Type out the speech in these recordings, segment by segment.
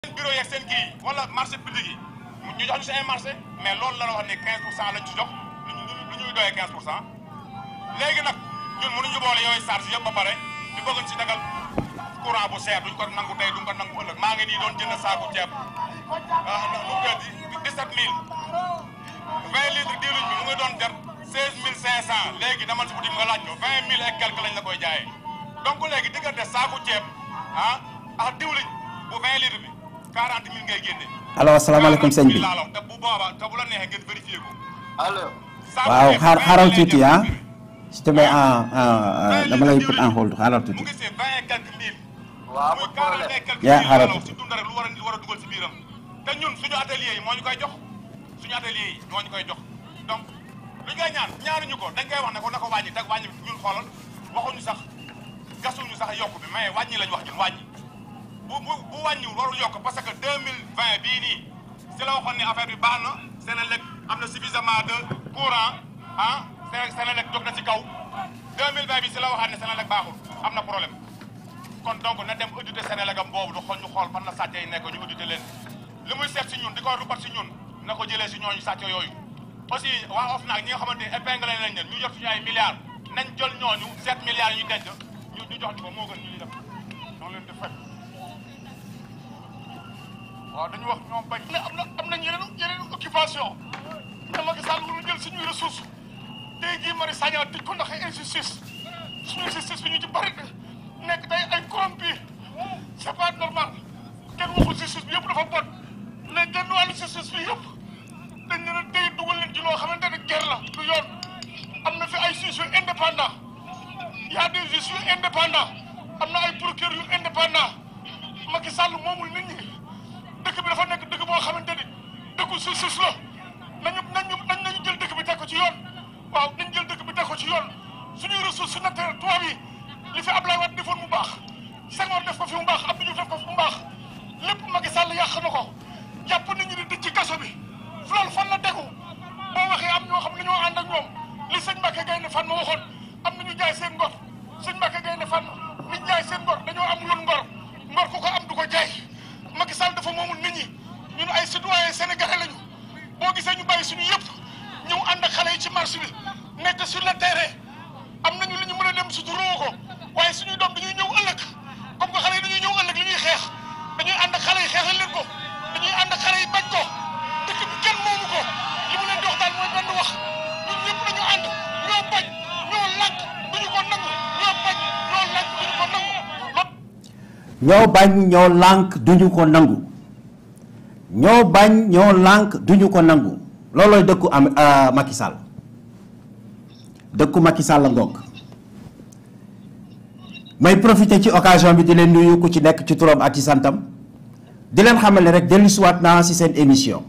bureau yeeg seen kii wala marché public yi ñu jox ñu si ay marché mais loolu la wax ne 15% lañ ci jox lu ñuy doyee 15%. léegi nag ñun mënuñu boole yooyu charge yëpp ba pare ñu bëgg ci dagal courant bu cher duñ ko nangu tey duñ ko nangu ëllëg maa ngi nii doon jënd saaku ceeb lu gëdd 17000 20 litres diwlin bi mu ngi doon jar 16500 léegi dama si boutique nga laaj ko 20000 et quelque lañ la koy jaayee donc léegi diggante saaku ceeb ak diwlin bu 20 litres bi 40000 ngay génne. allo asalaamaaleykum sëñ bi. te bu boobaa te bu la neexee ngeen vérifié ko. allo. waaw xaaral tuuti s'il te plaît dama lay put en hold xaaral tuuti. mu ngi see 20 et quelques mille. waaw muy 40 et quelques yaa xaaral mille tuuti. si dund rek lu war a dugal si biiram. te ñun suñu atelier yi moo ñu koy jox suñu atelier yi moo ñu koy jox donc lu ñu koy ñaanuñu ko dañ koy wax ne ko na ko wàññi teg wàññi ñun xoolal waxuñu sax gasuñu sax yokk bi mais wàññi lañ wax ñun wàññi. bu wàññiwul warul yokk parce que 2020 bii nii si la waxoon ne affaire bi baax na Senelec am na suffisamment de courant Senelec jóg na ci kaw 2020 bi si la waxaat ne Senelec baaxul am na problème kon donc na dem auditer Senelec am boobu du xool ñu xool fan la sàcce yi nekk ñu auditer leen li muy seet si ñun di ko rubat si ñun na ko jëlee si ñooñu sàcce yooyu aussi waa OFNAC ñi nga xamante ne épinglé nañ leen ñu jot suñu ay milliards nañ jël ñooñu 7 milliards yi ñu denc ñu jox ñu ko moo gën ñu def noonu leen di fekk waaw dañu wax ñoom bañ ne am nañ yeneen occupation mais Macky Sall mënu jël suñuy ressources tey jii Mari Sagna tëj ko ndax ay injustice suñu justice bi ñu ci bari nekk day ay corrompu c'est pas normal kenn waxul justice bi yëpp dafa bon mais genn wàllu justice bi yëpp dañ leen a tey dugal leen ci loo xamante ne guerre la du yoon am na fi ay juges yu indépendant y a des juges yu indépendant am na ay procureurs yu indépendant Macky Sall moomul nit ñi dëkk bi dafa nekk dëkk boo xamante ni dëkku justice la nañu jël dëkk bi teg ko ci yoon waaw nañ jël dëkk bi teg ko ci yoon suñuy ressources naturelles tubaab yi li fi Ablaye Wade defoon mu baax Senghor def ko fi mu baax Abdou Diouf def ko fi mu baax lépp Macky Sall yàq na ko jàpp nit ñi di tëj ci kaso bi loolu fan la tegu boo waxee am ñoo xam ne ñoo ànd ak ñoom li sëñ Mbacke Gaynde Fatma waxoon am na ñu jaay seen ngor sëñ Mbacke Gaynde Fatma ñu jaay seen ngor dañoo am loon ngor ku ko am du ko jaay Macky Sall dafa moomul nit ñi ñun ay citoyens sénégalais lañu boo gisee ñu bàyyi suñu yëpp ñëw ànd ak xale yi ci marché bi nekk sur le terrain am nañu li ñu mën a dem suturoo ko waaye suñuy doom dañuy ñëw ëllëg comme que xale yi dañuy ñëw ëllëg li ñuy xeex dañuy ànd ak xale yi xeexal leen ko dañuy ànd ak xale yi bañ ko dëkk bi kenn moomu ko li mu leen di wax daal mooy benn wax ñun ñëpp dañu ànd ñoo bañ ñoo lànk duñu ko nangu ñoo bañ ñoo lànk duñu ko nangu. ñoo bañ ñoo lànk duñu ko nangu ñoo bañ ñoo lànk duñu ko nangu loolooy dëkku Macky Sall dëkku Macky Sall ngoog may profiter ci occasion bi di leen nuyu ku ci nekk ci turam ak ci santam di leen xamal ne rek dellusiwaat naa ci seen émission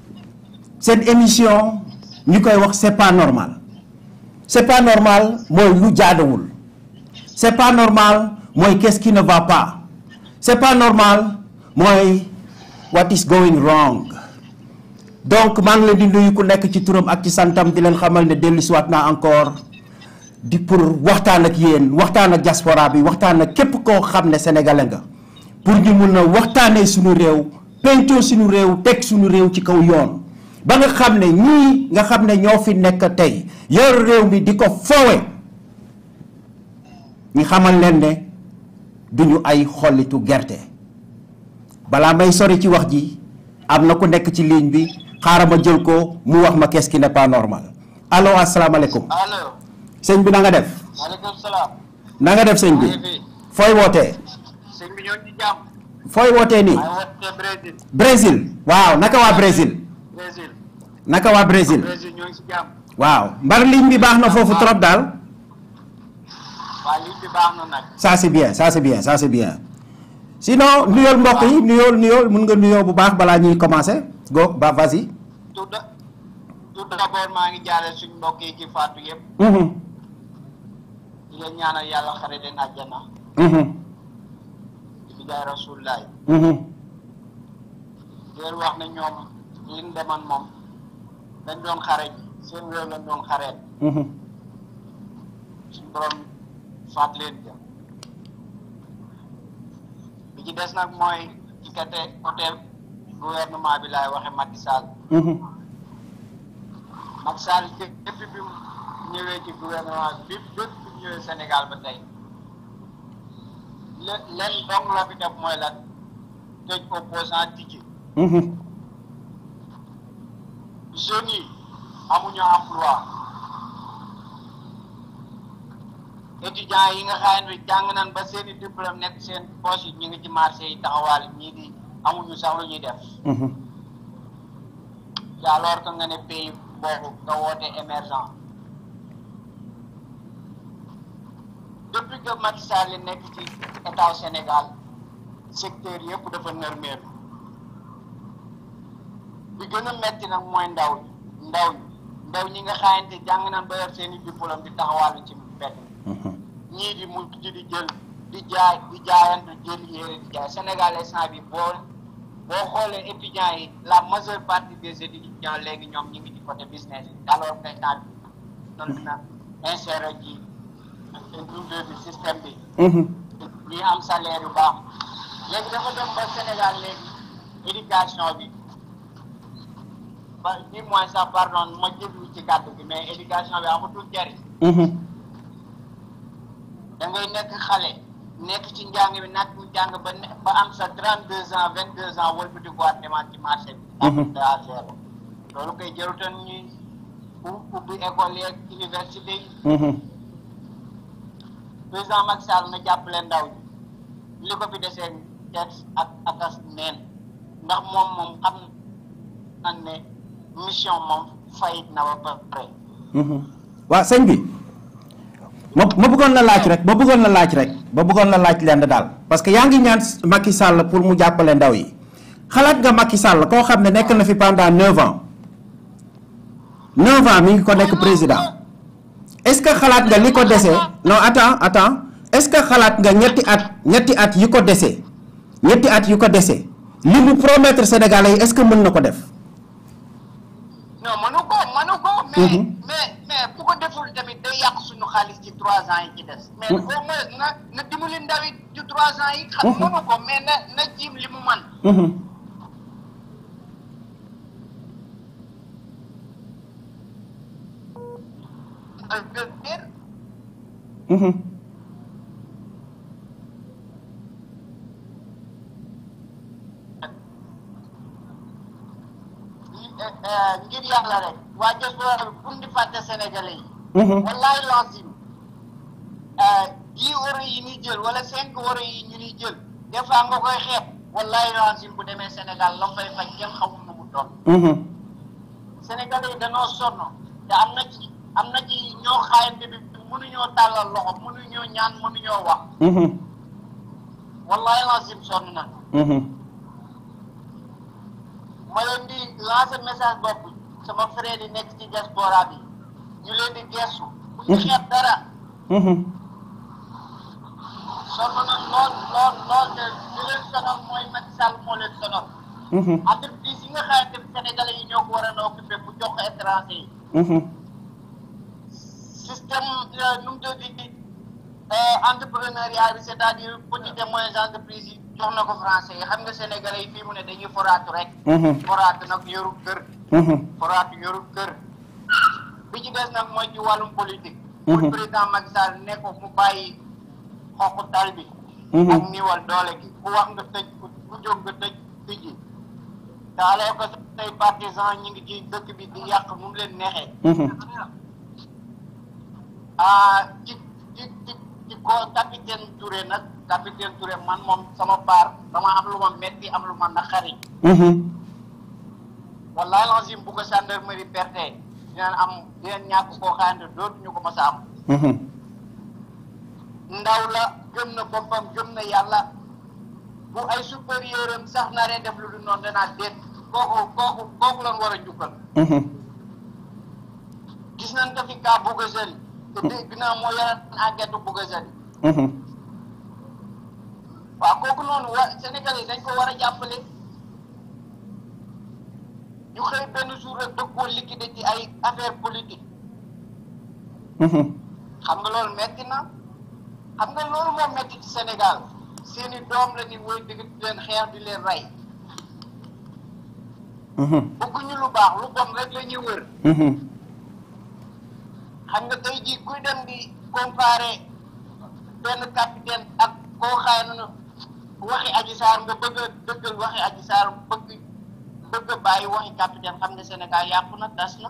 ñu koy wax c'est pas normal mooy lu jaaduwul c'est pas normal mooy qu'est-ce qui ne va pas c'est pas normal mooy what is going wrong donc maa ngi leen di nuyu ku nekk ci turam ak ci santam di leen xamal ne dellusiwaat naa encore di pour waxtaan ak yéen waxtaan ak diaspora bi waxtaan ak képp koo xam ne sénégalais nga pour ñu mun a waxtaanee suñu réew pencoo suñu réew teg suñu réew ci kaw yoon ba nga xam ne ñii nga xam ne ñoo fi nekk tey yor réew mi di ko foowe ñu xamal leen ne duñu ay xollitu gerte balaa may sori ci wax ji am na ku nekk ci ligne bi xaaral ma jël ko mu wax ma qu'est-ce qui n'est pas normal allo asalaamaaleykum. allo. sëñ bi na nga def. maaleykum salaam. na nga def sëñ bi. fooy wootee. sëñ bi ñoo ci jàmm. fooy wootee nii. maa wootee Brésil. Brésil waaw naka waa Brésil. Brésil. naka waa Brésil. Brésil ñoo ngi ci jàmm. waaw mbar ligne bi baax na foofu trop daal. waaw ligne bi baax na nag. ça c'est bien ça c'est bien ça c'est bien. sinon nuyool mbokk yi nuyool mun nga nuyoo bu baax balaa ñuy commencer go ba vas-y. tout d'abord maa ngi jaale suñu mbokk yi ci faatu yëpp. di leen ñaanal yàlla xare leen àjjana. di jaay Rasulullah. di leen wax ne ñoom liñ deman moom dañ doon xare ji seen réew lañ doon xareel. suñu borom faat leen ja. bi ci des nag mooy ci côté gouvernement bi laay waxe Macky Sall. Macky Sall depuis bi mu ñëwee ci gouvernement bi bépp bu ñëwee Sénégal ba tey leen dong la fi def mooy lan tëj opposant tijji. Jeunes yi amuñu emploi. étudiants yi nga xam ne jàng nañ ba seeni diplôme nekk seen poche yi ñu ngi ci marché yi taxawaal ñii di amuñu sax lu ñuy def. te alors que nga ne pays boobu nga woote émergent. depuis que Macky Sall nekk ci état Sénégal secteur yëpp dafa nërmeelu. bi gën a metti nag mooy ndaw ñi nga xamante jàng nañ ba yor seeni diplôme di taxawaalu ci mbedd. ñii di mujj di jël di jaayantu jël yére di jaay Sénégal instant bi boo xoolee étudiants yi la majeure partie des étudiants léegi ñoom ñu ngi ci côté business yi alors que instant bi noonu na insérer ci bi système bi. ñuy am salaire yu baax léegi dafa dem ba Sénégal léegi éducation bi ba di moins sax pardon ma jéglu ci kàddu bi mais éducation bi amatul njariñ. da ngay nekk xale nekk ci njàng bi nag njàng ba am sa 32 ans 22 ans wëlbati ko waat demaat ci marché bi. daa zéro loolu koy jarutan ñuy ubbi école yeeg université yi. président Macky Sall na jàppale ndaw ñi li ko fi desee tex ak akas neen ndax moom xam nañ ne mission moom fayit na ba pare. waaw sëñ bi. ma bëggoon la laaj rek lenn daal parce que yaa ngi ñaan Macky Sall pour mu jàppale ndaw yi xalaat nga Macky Sall koo xam ne nekk na fi pendant 9 ans mi ngi ko nekk président est-ce que xalaat nga li ko dese non attends est-ce que xalaat nga ñetti at yu ko dese li mu promettre Sénégalais yi est-ce que mën na ko def. non mënu ko mais bu ko deful tamit day yàq suñu xaalis ci 3 ans yi ci des. mais au moins na dimbali ndaw yi ci 3 ans yi. xam mënu ko mais na jiim li mu man. ngir yàlla rek waa diaspora bi pour di fàtte Sénégalais yi. wallaay lancim 10 euros yi ñuy jël wala 5 euros yi ñu ñuy jël des fois nga koy xeeb wallaay lancim bu demee Sénégal la fay faj kenn xamul nu mu doon. Sénégalais yi danoo sonn te am na ci ñoo xaayante bi mënuñoo tàllal loxo mënuñoo ñaan mënuñoo wax. wallaay lancim sonn na. ma leen di lancer message bopp sama frère yi nekk ci diaspora bi ñu leen di gestu bu ñu xeeb dara. sonn na lool te li leen sonal mooy Macky Sall moo leen sonal. entreprise yi nga xamante ne Sénégalais yi ñoo ko war a occupé bu jox ko étranger yi. système nu mu tudd entrepreneuriat bi c'est-à-dire petites et moyennes entreprises yi jox na ko français yi xam nga Sénégalais yi fii mu ne dañuy foraatu rek. foraatu nag yoru kër. bi ci des nag mooy ci wàllum politique. pour président Macky Sall ne ko mu bàyyi xoqutal bi. ak niiwal doole gi ku wax nga tëj ku jóg nga tëjji. te alors que say partisans ñi ngi ci dëkk bi di yàq mu leen neexee. ci ko capitaine Touré nag capitaine Touré man moom sama part dama am lu ma metti am lu ma naqari. wallaay lazim bu ko gendarmerie perte dinañ ñàkk koo xaante dootuñu ko mës a am. ndaw la gëm na boppam gëm na yàlla bu ay supérieur am sax naree def lu du noonu danaa déet kooku lan war a njukkal. gis nañ ko fi kaa Bougazelli te dégg naa moo yore enquête Bougazelli. waaw kooku noonu Sénégal yi dañ ko war a jàppale. ñu xëy benn jour rek bëgg koo liquider ci ay affaire politique. xam nga loolu metti na xam nga loolu moo metti ci Sénégal seeni doom la ni woy di leen xeex di leen rey bëgguñu lu baax lu bon rek la ñuy wër xam nga tey jii kuy dem di comparer benn capitaine ak koo xaay na waxi Adji Sarr nga bëgg a dëggal waxi Adji Sarr bëgg a bàyyi waxi capitaine xam ne Sénégal yàqu na tas na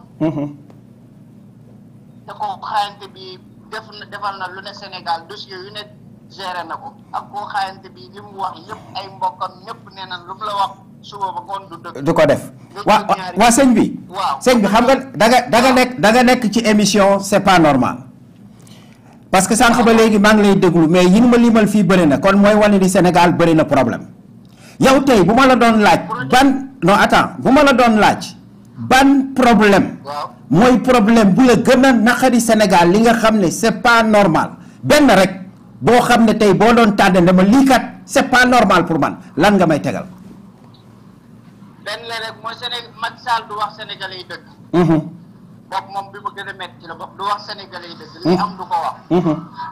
te koo xaayante bi defal na lu ne Sénégal dossier yu ne géré na ko ak koo xaayante bi li mu wax yëpp ay mbokkam ñëpp nee na lu mu la wax suba ba ngoon du dëgg du ko def waa sëñ bi xam nga da nga nekk ci émission c'est pas normal parce que sànq ba léegi maa ngi lay déglu mais yi nga ma limal fii bëri na kon mooy wane ni Sénégal bëri na problème yow tey bu ma la doon laaj bu ma la doon laaj ban problème mooy problème bu la gën a naqari Sénégal li nga xam ne c'est pas normal benn rek boo xam ne tey boo doon tànn dama lii kat c'est pas normal pour man lan nga may tegal benn la rek mooy Sénégal Macky Sall du wax sénégalais yi dëgg boobu moom bi ma gën a métti ci la bokk du wax sénégalais yi dëgg li am du ko wax boobu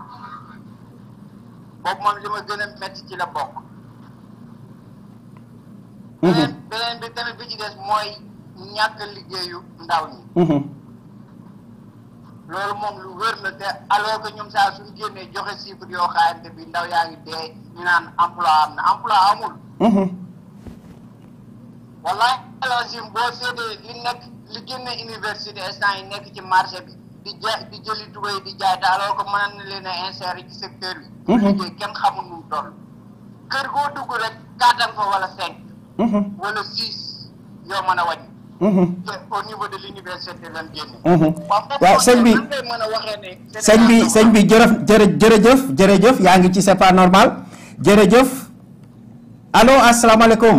moom li ma gën a métti ci la bokk beneen bi tamit bi ci des mooy ñàkk liggéeyu ndaw ñi loolu moom lu wér la te alors que ñoom saa suñu génnee joxe chiffre yoo xaayante bi ndaw yaa ngi dee ñu naan emploi am na emploi amul wallahi alazim boo seetee li génne université instant yi nekk ci marché bi di jëli tubéy di jaay te alors que mën na leen a insérer ci secteur bi liggéey kenn xamul nu mu toll kër goo dugg rek 4 fa wala 5 wala 6 yoo mën a wàññi au niveau de l'université lan génne waaw sëñ bi jërëjëf yaa ngi ci c'est pas normal jërëjëf allo asalaamaaleykum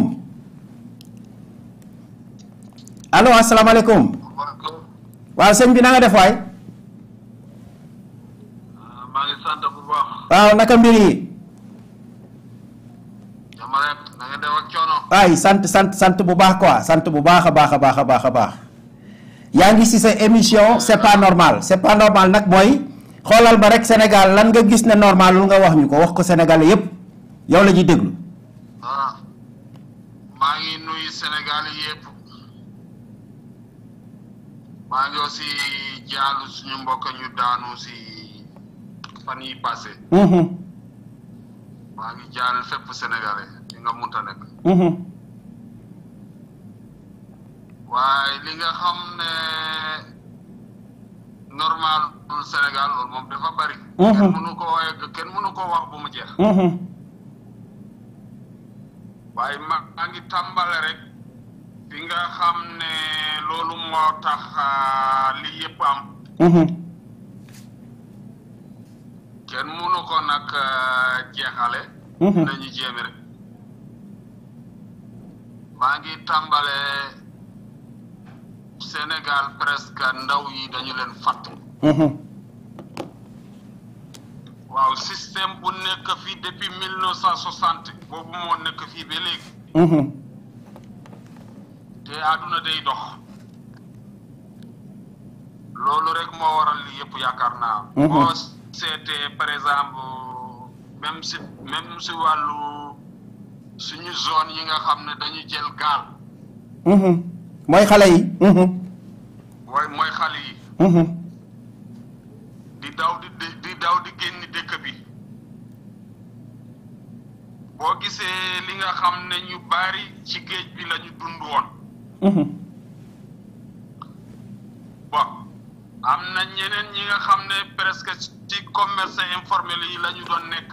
waaw sëñ bi na nga def waay maa ngi sant bu baax waaw naka mbir yi dama rek na nga def ak coono waay sant bu baax quoi sant bu baax a baax yaa ngi ci sa émission c'est pas normal nag mooy xoolal ma rek Sénégal lan nga gis ne normal lu nga wax ñu ko wax ko Sénégalais yépp yow la ñuy déglu maa ngi nuyu Sénégal yépp maa ngi aussi jaalu suñu mbokk ñu daanu si fan yi passé maa ngi jaal fépp Sénégalais li nga munta nekk waaye li nga xam ne normal Sénégal loolu moom dafa bari kenn mënu ko wax bu mu jeex waaye maa ngi tàmbale rek fi nga xam ne loolu moo tax li yëpp am kenn mënu ko nag jeexale nañu jéem rek maa ngi tàmbale Sénégal presque ndaw yi dañu leen fàtte waaw système bu nekk fii depuis 1960 boobu moo nekk fii ba léegi te àdduna day dox loolu rek moo waral li yëpp yaakaar naa boo seetee par exemple même si wàllu suñu zone yi nga xam ne dañu jël gaal mooy xale yi mooy xale yi di daw di génn dëkk bi boo gisee li nga xam ne ñu bari ci géej bi la ñu dund woon bon am na ñeneen ñi nga xam ne presque ci commerce informel yi la ñu doon nekk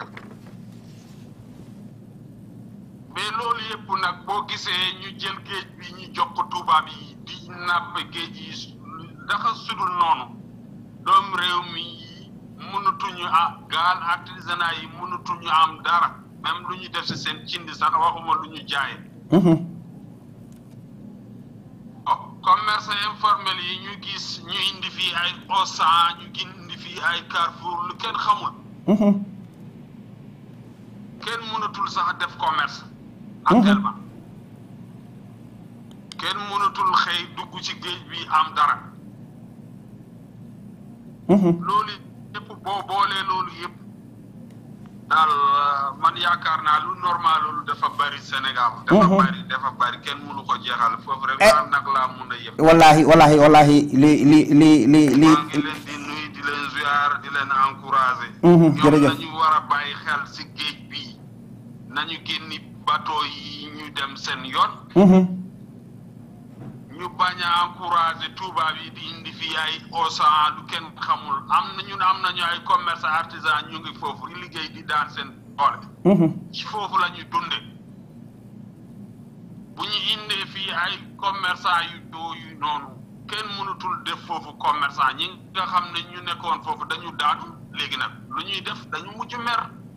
mais loolu yëpp nag boo gisee ñu jël géej bi ñu jox ko tubaab yi di napp géej yi dafa sudul noonu doomu réew mi mënatuñu gaal artisanat yi mënatuñu am dara même lu ñu def si seen cindi sax waxuma lu ñu jaaye commerce informel yi ñu gis ñu indi fii ay Auchan ñu indi fii ay Carrefour lu kenn xamul kenn mënatul sax def commerce actuellement kenn mënatul xëy dugg ci géej bi am dara loolu yëpp boo boolee loolu yëpp daal man yaakaar naa lu normal loolu dafa bari Sénégal. dafa bari kenn mënu ko jeexal foofu rek nag laa mun a yem. wallahi li maa ngi leen di nuyu di leen ziar di leen encouragé. jërëjëf ñoom nañu war a bàyyi xel si géej bi nañu génni bateau yi ñu dem seen yoon. ñu bañ a encouragé tubaab yi di indi fi ay Auchan lu kenn xamul am nañu ay commerce artisan ñu ngi foofu di liggéey di daan seen doole. ci foofu la ñu dunde bu ñu indee fii ay commerçant yu noonu kenn mënutul def foofu commerçant ñi nga xam ne ñu nekkoon foofu dañu daanu léegi nag lu ñuy def dañu mujj mer.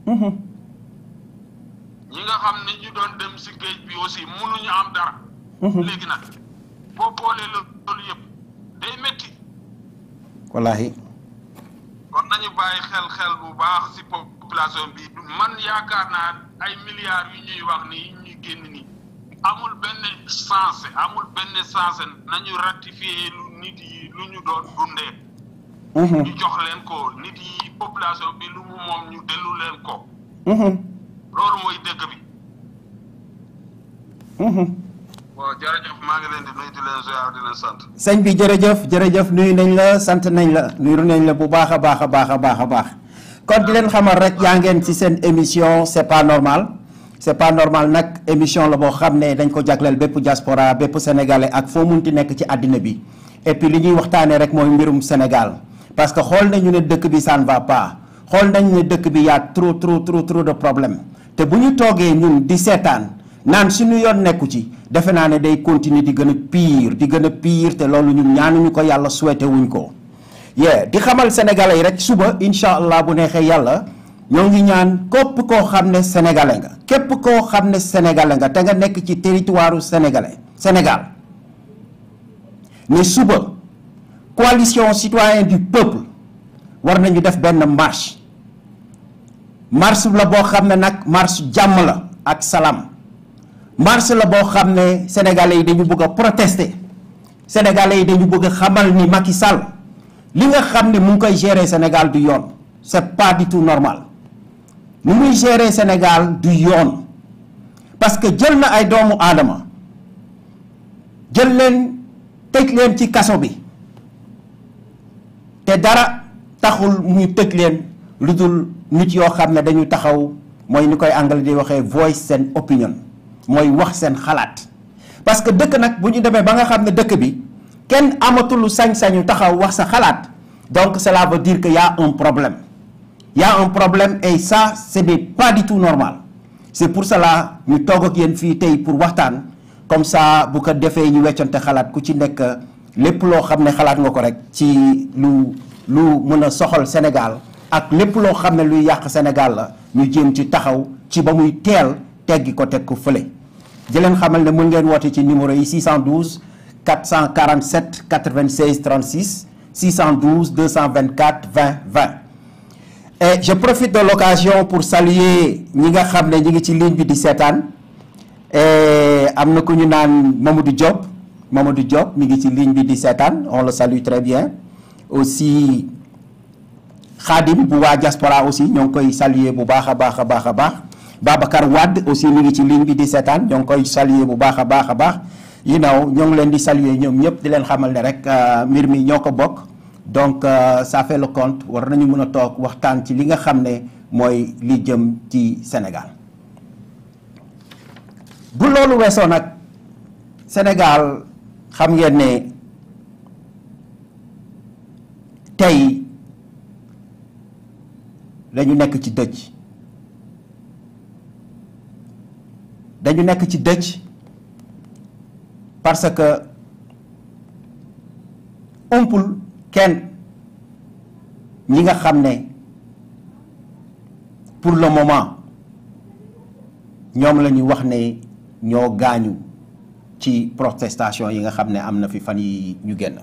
ñi nga xam ne ñu doon dem si géej bi aussi mënuñu am dara. léegi nag boo boolee loolu yëpp day métti. wallahi kon nañu bàyyi xel bu baax si population bi man yaakaar naa ay milliards yu ñuy wax ni ñuy génn nii amul benn sens nañu ratifier lu nit yi lu ñu doon dundee. ñu jox leen ko nit yi population bi lu mu moom ñu dellu leen ko. loolu mooy dëgg bi. waaw jërëjëf maa ngi leen di nuyu di leen ziar di leen sant. sëñ bi jërëjëf nuyu nañ la sant nañ la nuyu nañ la bu baax a baax kon di leen xamal rek yaa ngeen ci seen émission c'est pas normal nag émission la boo xam ne dañ ko jagleel bépp diaspora bépp sénégalais ak foo munti nekk ci àddina bi et puis li ñuy waxtaanee rek mooy mbirum Sénégal parce que xool nañu ne dëkk bi ça ne va pas xool nañu ne dëkk bi y a trop de problème te bu ñu toogee ñun di seetaan naan suñu yoon nekku ci defe naa ne day continuer di gën a pire te loolu ñun ñaanuñu ko yàlla souhaité wuñ ko di xamal sénégalais yi rek suba incha allah bu neexee yàlla ñoo ngi ñaan képp koo xam ne sénégalais nga te nga nekk ci territoire Sénégal ne suba coalition citoyen du peuple war nañu def benn marche la boo xam ne nag marche jàmm la ak salaam marche la boo xam ne sénégalais yi dañu bëgg a protester sénégalais yi dañu bëgg a xamal ni Macky Sall li nga xam ne mu ngi koy gérer Sénégal du yoon c'est pas du tout normal ni muy gérer Sénégal du yoon parce que jël na ay doomu aadama jël leen tëj leen ci kaso bi te dara taxul ñu tëj leen lu dul nit yoo xam ne dañu taxaw mooy ni koy anglais di waxee voice seen opinion mooy wax seen xalaat parce que dëkk nag bu ñu demee ba nga xam ne dëkk bi kenn amatul sañ-sañu taxaw wax sa xalaat donc cela veut dire que y a un problème et ça ce n'est pas du tout normal c'est pour cela ñu toog ak yéen fii tey pour waxtaan comme ça bu ko defee ñu weccante xalaat ku ci nekk lépp loo xam ne xalaat nga ko rek ci lu mën a soxal Sénégal ak lépp loo xam ne luy yàq Sénégal la ñu jéem ci taxaw ci ba muy teel teggi ko teg ko fële di leen xamal ne mën ngeen woote ci numéro yi 612 447 96 36 612 224 20 20 et je profite de l'occasion pour saluer ñi nga xam ne ñi ngi ci ligne bi di seetaan am na ku ñu naan Mamadou Diop mi ngi ci ligne bi di seetaan on le salue très bien aussi Khadim bu waa diaspora aussi ñoo ngi koy saluer bu baax a baax Babacar Wade aussi mi ngi ci ligne bi di seetaan ñoo ngi koy saluer bu baax a baax ñoo ngi leen di saluer ñoom ñëpp di leen xamal ne rek mbir mi ñoo ko bokk donc ça fait le compte war nañu mën a toog waxtaan ci li nga xam ne mooy li jëm ci Sénégal bu loolu weesoo nag Sénégal xam ngeen ne tey dañu nekk ci dëj parce que umpul kenn ñi nga xam ne pour le moment ñoom la ñu wax ne ñoo gaañu ci protestation yi nga xam ne am na fi fan yi ñu génn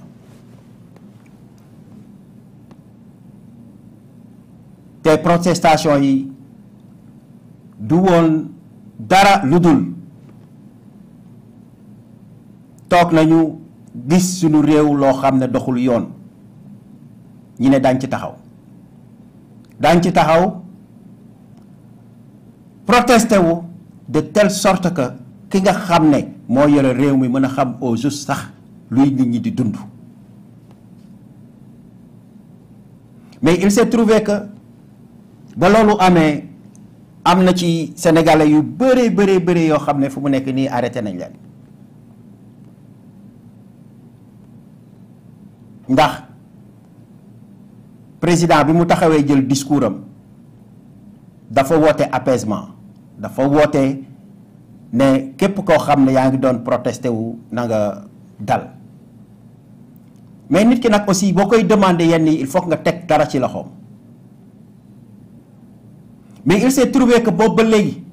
te protestation yi du woon dara lu dul toog nañu gis suñu réew loo xam ne doxul yoon ñi ne daañ ci taxaw protester wu de telle sorte que ki nga xam ne moo yore réew mi mën a xam au juste sax luy nit ñi di dund. mais il s'est trouvé que ba loolu amee am na ci sénégalais yu bëree yoo xam ne fu mu nekk nii arrêté nañ leen ndax président bi mu taxawee jël discours am dafa woote apaisement dafa woote ne képp koo xam ne yaa ngi doon protesté wu na nga dal mais nit ki nag aussi boo koy demander yenn yi il faut nga teg dara ci loxoom mais il s'est trouvé que boobu ba léegi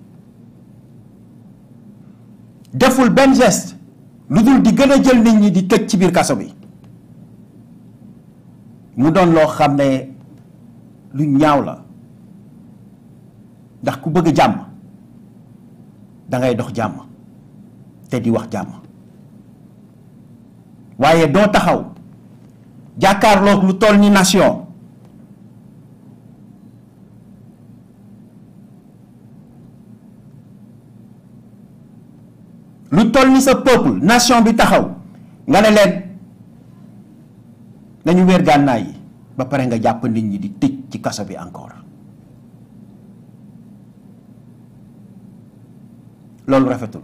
deful benn geste lu dul di gën a jël nit ñi di tëj ci biir kaso bi mu doon loo xam ne lu ñaaw la ndax ku bëgg jàmm da ngay dox jàmm te di wax jàmm waaye doo taxaw jàkkaarloog lu toll ni nation lu toll ni sa peuple nation bi taxaw nga ne leen nañu wéer gànnaay yi ba pare nga jàpp nit ñi di tëj ci kaso bi encore loolu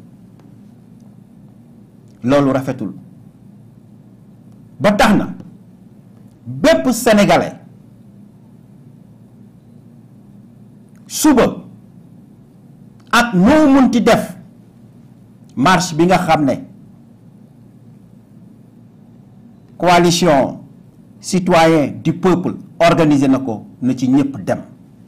rafetul ba tax na bépp sénégalais suba ak noo munti def marche bi nga xam ne coalition citoyen du peuple organisé na ko na ci ñëpp dem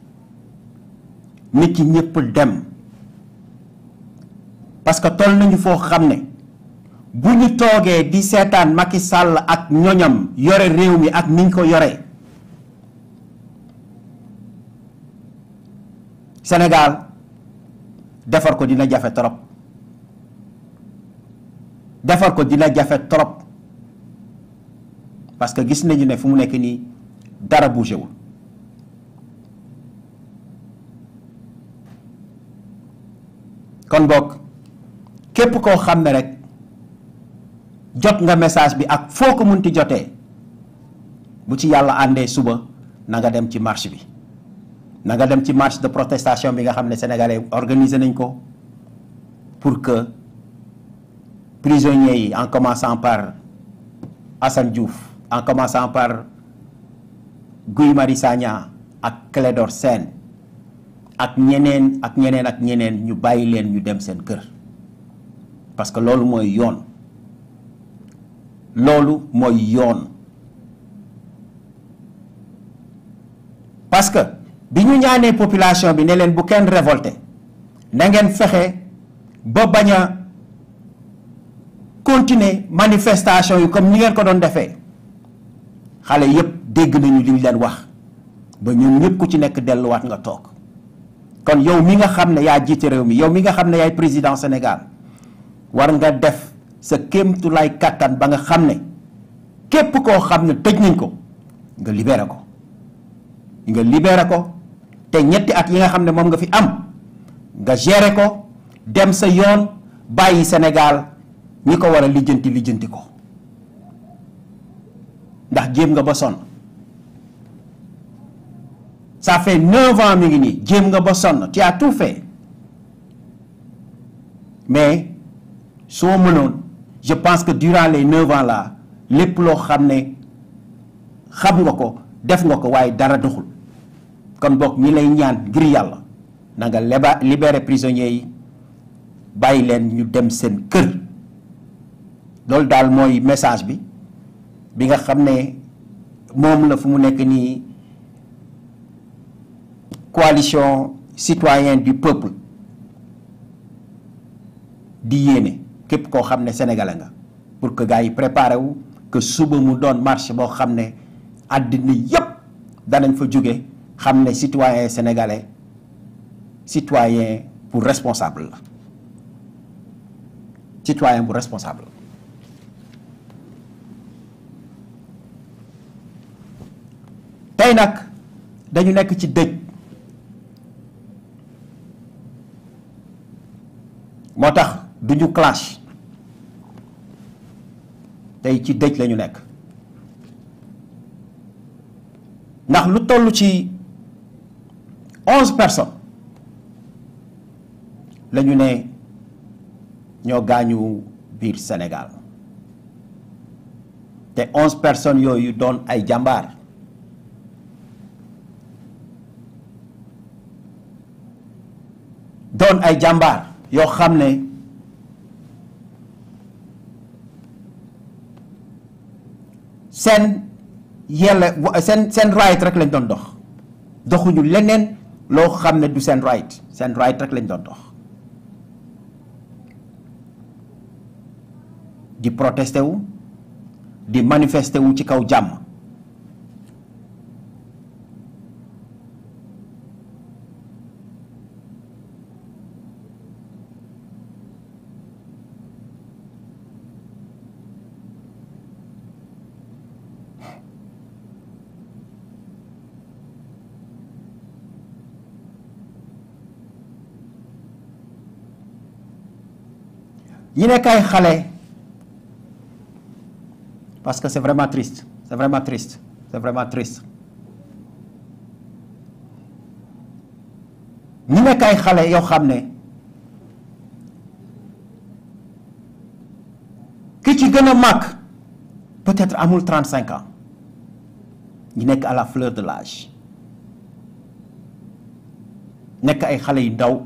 parce que toll nañu foo xam ne bu ñu toogee di seetaan Macky Sall ak ñoñam yore réew mi ak niñ ko yore Sénégal defar ko dina jafe trop parce que gis nañu ne fu mu nekk nii dara bougé wul kon bokk képp koo xam ne rek jot nga message bi ak foo ko munti jotee bu ci yàlla àndee suba na nga dem ci marche bi na nga dem ci marche de protestation bi nga xam ne sénégalais organisé nañ ko pour que prisonniers yi en commençant par Assane Diouf en commençant par Guy Marius Sagna ak Clédor Sène ak ñeneen ñu bàyyi leen ñu dem seen kër parce que loolu mooy yoon parce que bi ñu ñaanee population bi ne leen bu kenn révolté na ngeen fexe ba bañ a continuer manifestation yi comme ni ngeen ko doon defee xale yépp dégg nañu li ñu leen wax ba ñun ñëpp ku ci nekk delluwaat nga toog kon yow mi nga xam ne yaa jiite réew mi yow mi nga xam ne yaay président Sénégal war nga def sa kéemtulaay kàttan ba nga xam ne képp koo xam ne tëj nañ ko nga libéré ko te 2 at yi nga xam ne moom nga fi am nga gérer ko dem sa yoon bàyyi Sénégal ñi ko war a lijjanti ko ndax jéem nga ba sonn ça fait 9 ans mi ngi nii jéem nga ba sonn tu as tout fait mais soo mënoon je pense que durant les 9 ans là lépp loo xam ne xam nga ko def nga ko waaye dara doxul kon boog ñi lay ñaan ngir yàlla na nga libérer prisonniers yi bàyyi leen ñu dem seen kër loolu daal mooy message bi nga xam ne moom la fu mu nekk nii coalition citoyen du peuple di yéene képp koo xam ne sénégalais nga pour que gars yi préparé wu que suba mu doon marche boo xam ne àddina yépp danañ fa jóge xam ne citoyen sénégalais citoyen bu responsable tey nag dañu nekk ci dëj moo tax duñu clash tey ci dëj lañu nekk ndax lu toll ci 11 personnes lañu ne ñoo gaañu biir Sénégal te 11 personnes yooyu doon ay jàmbaar yoo xam ne seen seen right rek lañ doon dox doxuñu leneen loo xam ne du seen right rek lañ doon dox di protester wu di manifester wu ci kaw jàmm ñi nekk ay xale parce que c'est vraiment triste ñi nekk ay xale yoo xam ne ki ci gën a mag peut-être amul 35 ans ñi nekk à la fleur de l'âge nekk ay xale yu ndaw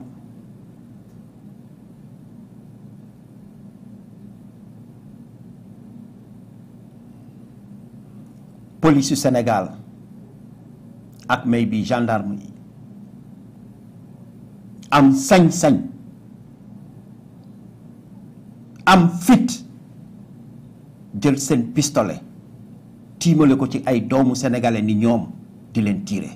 police yu Sénégal ak may bi gendarme yi am sañ-sañ am fit jël seen pistolet tiimale ko ci ay doomu sénégalais ni ñoom di leen tirer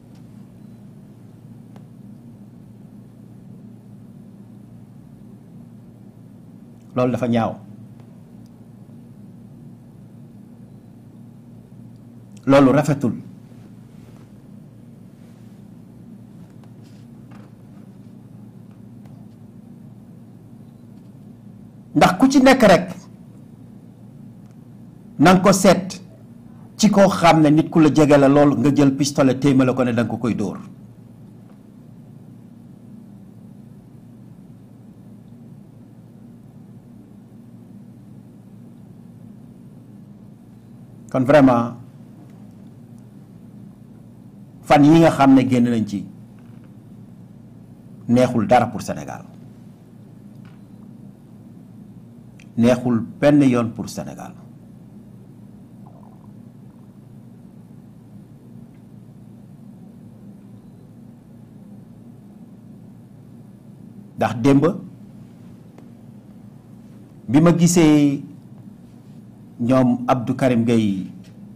loolu dafa ñaaw loolu rafetul ndax ku ci nekk rek nanga ko seet ci koo xam ne nit ku la jege la loolu nga jël pistolet téemale ko ne danga ko koy dóor kon vraiment fan yi nga xam ne génn nañ ci neexul dara pour Sénégal neexul benn yoon pour Sénégal ndax démb bi ma gisee ñoom Abdou Karim Gueye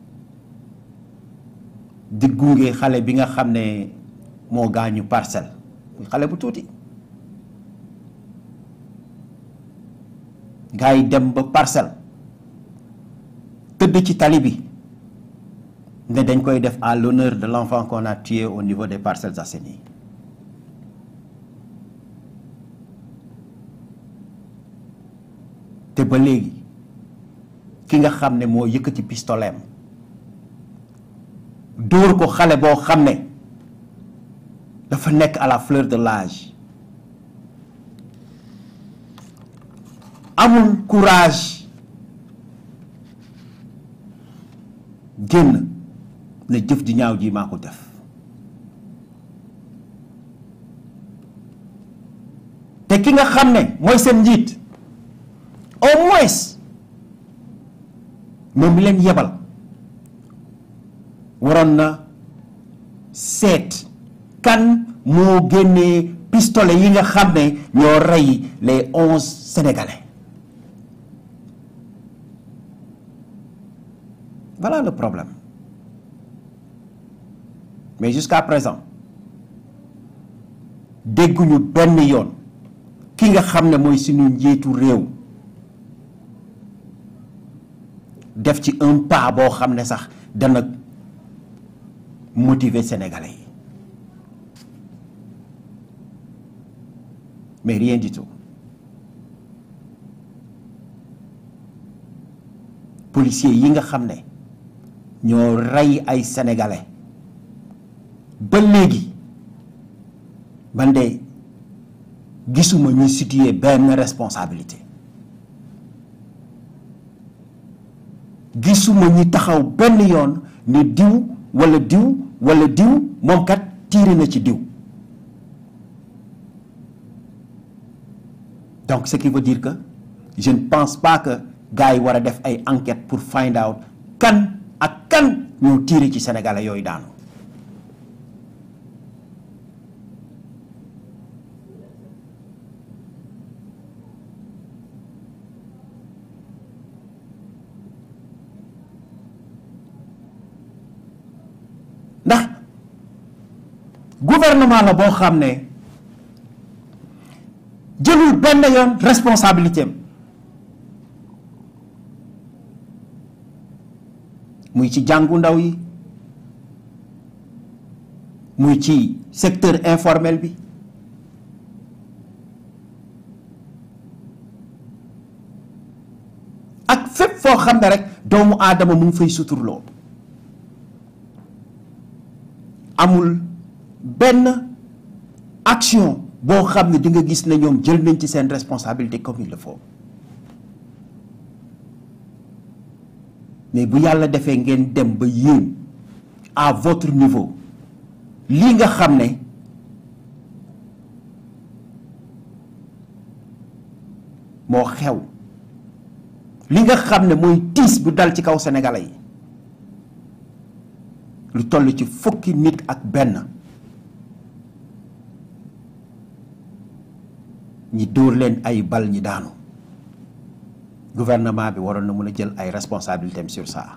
di gunge xale bi nga xam ne moo gaañu Parcelles xale bu tuuti gars yi dem ba Parcelles tëdd ci tali bi ne dañ koy def à l'honneur de l'enfant qu'on a tué au niveau des Parcelles Assainies te ba léegi ki nga xam ne moo yëkkati pistolet dóor ko xale boo xam ne dafa nekk à la fleur de l'âge amul courage génn ne jëf ji ñaaw ji maa ko def te ki nga xam ne mooy seen njiit au moins moom mi leen yebal waroon na seet kan moo génnee pistolet yi nga xam ne ñoo rey les 11 Sénégalais voilà le problème mais jusqu'à présent dégguñu benn yoon ki nga xam ne mooy suñu njiitu réew def ci un pas boo xam ne sax dana motiver Sénégalais yi mais rien du tout policiers yi nga xam ne ñoo rey ay sénégalais ba léegi man de gisuma ñu situer benn responsabilité gisuma ñi taxaw benn yoon ne diw wala diw wala diw moom kat tiire na ci diw. Donc ce qui veut dire que je ne pense pas que gars yi war a def ay enquête pour find out kan ak kan ñoo tiire ci sénégalais yooyu daanu. ndax gouvernement la boo xam ne jëlul benn yoon responsabilité am muy ci jàngu ndaw yi muy ci secteur informel bi ak fépp foo xam ne rek doomu aadama mu ngi fay suturloo amul benn action boo xam ne di nga gis ne ñoom jël nañ ci seen responsabilité comme il le faut mais bu yàlla defee ngeen dem ba yéen à votre niveau lii nga xam ne moo xew li nga xam ne mooy tiis bu dal ci kaw sénégalais yi lu toll ci fukki nit ak benn ñi dóor leen ay bal ñi daanu gouvernement bi waroon na mën a jël ay responsabilités sur ça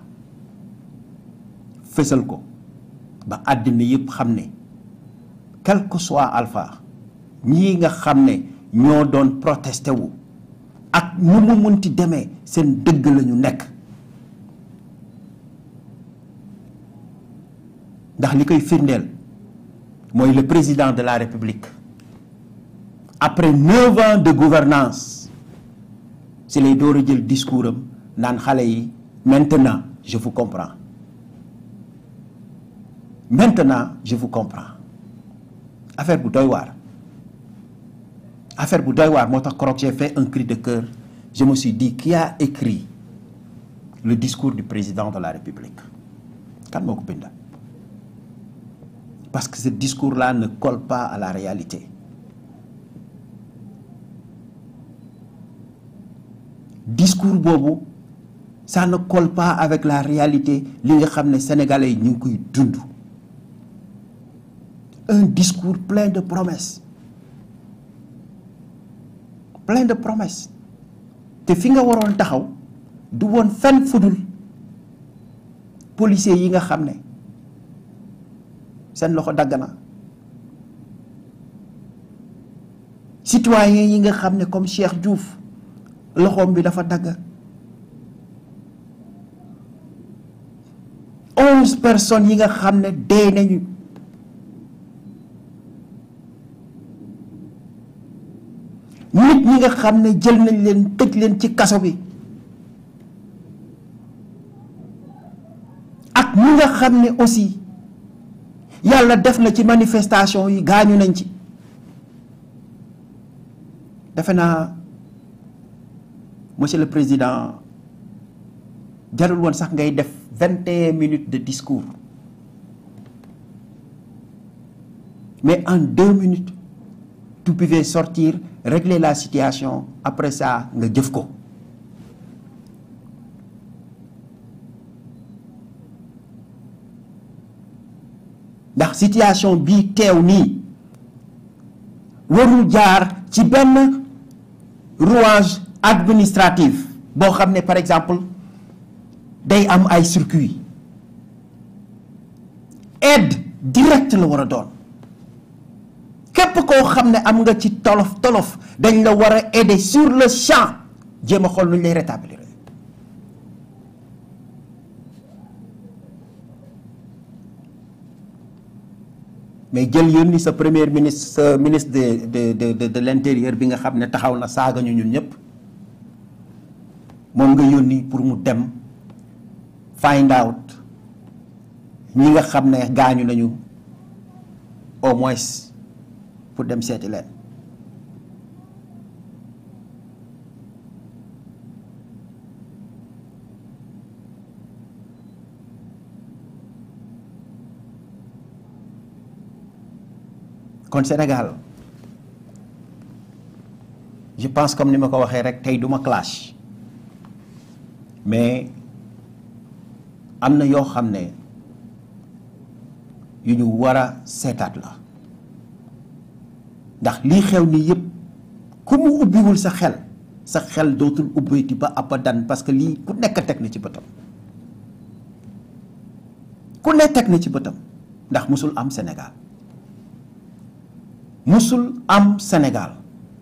fësal ko ba àddina yëpp xam ne quel que soit alpha ñii nga xam ne ñoo doon protesté wu ak nu mu munti demee seen dëgg la ñu nekk ndax li koy firndeel mooy le président de la République après 9 ans de gouvernance si lay door a jël discours am naan xale yi maintenant je vous comprends maintenant je vous comprends affaire bu doy waar moo tax keroog j'ai fait un cri de cœur je me suis dit qui a écrit le discours du président de la République kan moo ko bind parce que ce discours-là ne colle pas à la réalité discours boobu ça ne colle pas avec la réalité li nga xam ne sénégalais yi ñu ngi koy dund un discours plein de promesses te fi nga waroon taxaw du woon fenn fudul policiers yi nga xam ne seen loxo dagg na citoyens yi nga xam ne comme Cheikh Diouf loxoom bi dafa dagg 11 personnes yi nga xam ne dee nañu nit ñi nga xam ne jël nañ leen tëj leen ci kaso bi ak ñi nga xam ne aussi yàlla def na ci manifestation yi gaañu nañ ci defe naa monsieur le président jarul woon sax ngay def 21 minutes de discours mais en 2 minutes tu pouvais sortir régler la situation après ça nga jëf ko ndax situation bii teew nii warul jaar ci benn rouage administratif boo xam ne par exemple day am ay circuit aide directe la war a doon képp koo xam ne am nga ci tolof tolof dañ la war a aider sur le champ jéem a xool nu ñu lay rétablir mais jël yónni sa premier ministre sa ministre de l'intérieur bi nga xam ne taxaw na saaga ñu ñun ñëpp moom nga yónni pour mu dem find out ñi nga xam ne gaañu nañu au moins pour dem seeti leen. kon Sénégal je pense comme ni ma ko waxee rek tey duma clash mais am na yoo xam ne yu ñu war a seetaat la ndax lii xew nii yëpp ku mu ubbiwul sa xel dootul ubbeeti ba abadan parce que lii ku nekk teg na ci bëtam ku ne teg na ci bëtam ndax musul am Sénégal musul am Sénégal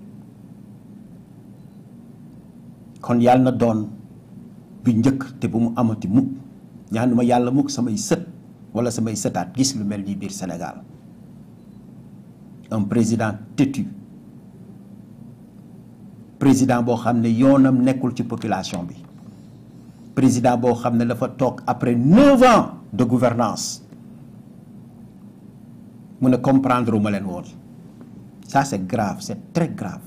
kon yàlla na doon bi njëkk te bu mu amati mukk ñaanuma yàlla mukk samay sët wala samay sëtaat gis lu mel ni biir Sénégal un président têtu président boo xam ne yoonam nekkul ci population bi président boo xam ne dafa toog après 9 ans de gouvernance mu ne comprendre ma leen woon. Ça c'est grave, c'est très grave.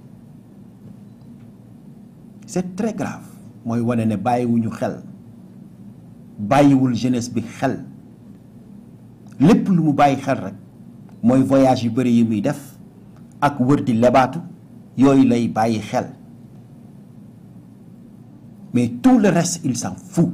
C'est très grave. mooy wane ne bàyyiwuñu xel bàyyiwul jeunesse bi xel lépp lu mu bàyyi xel rek mooy voyage yu bëri yi muy def ak wër di lebaatu yooyu lay bàyyi xel mais tout le reste il s'en fout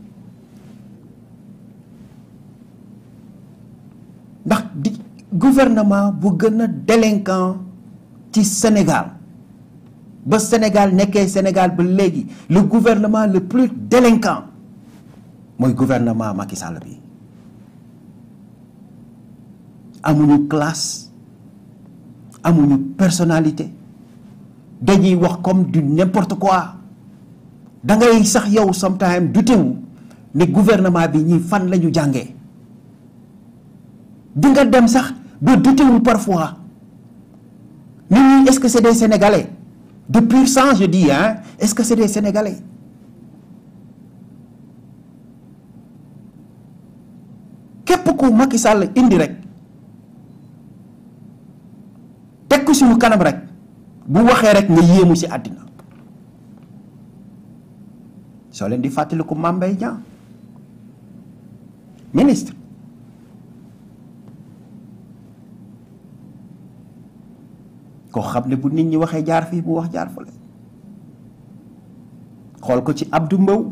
ndax di gouvernement bu gën a délinquant ci Sénégal ba Sénégal nekkee Sénégal ba léegi le gouvernement le plus délinquant mooy gouvernement Macky Sall bi amuñu classe amuñu personnalité dañuy wax comme du n'importe quoi da ngay sax yow sometimes dutewu ne gouvernement bi ñi fan la ñu jàngee di nga dem sax ba dutewu parfois nit ñi est-ce que c'est des Sénégalais de pur sang je dis hein est-ce que c'est des Sénégalais képp ku Macky Sall indi rek teg ko suñu kanam rek bu waxee rek nga yéemu ci àddina soo leen di fàttaliku Mame Mbaye Niang ministre koo xam ne bu nit ñi waxee jaar fii mu wax jaar fële xool ko ci Abdou Mbow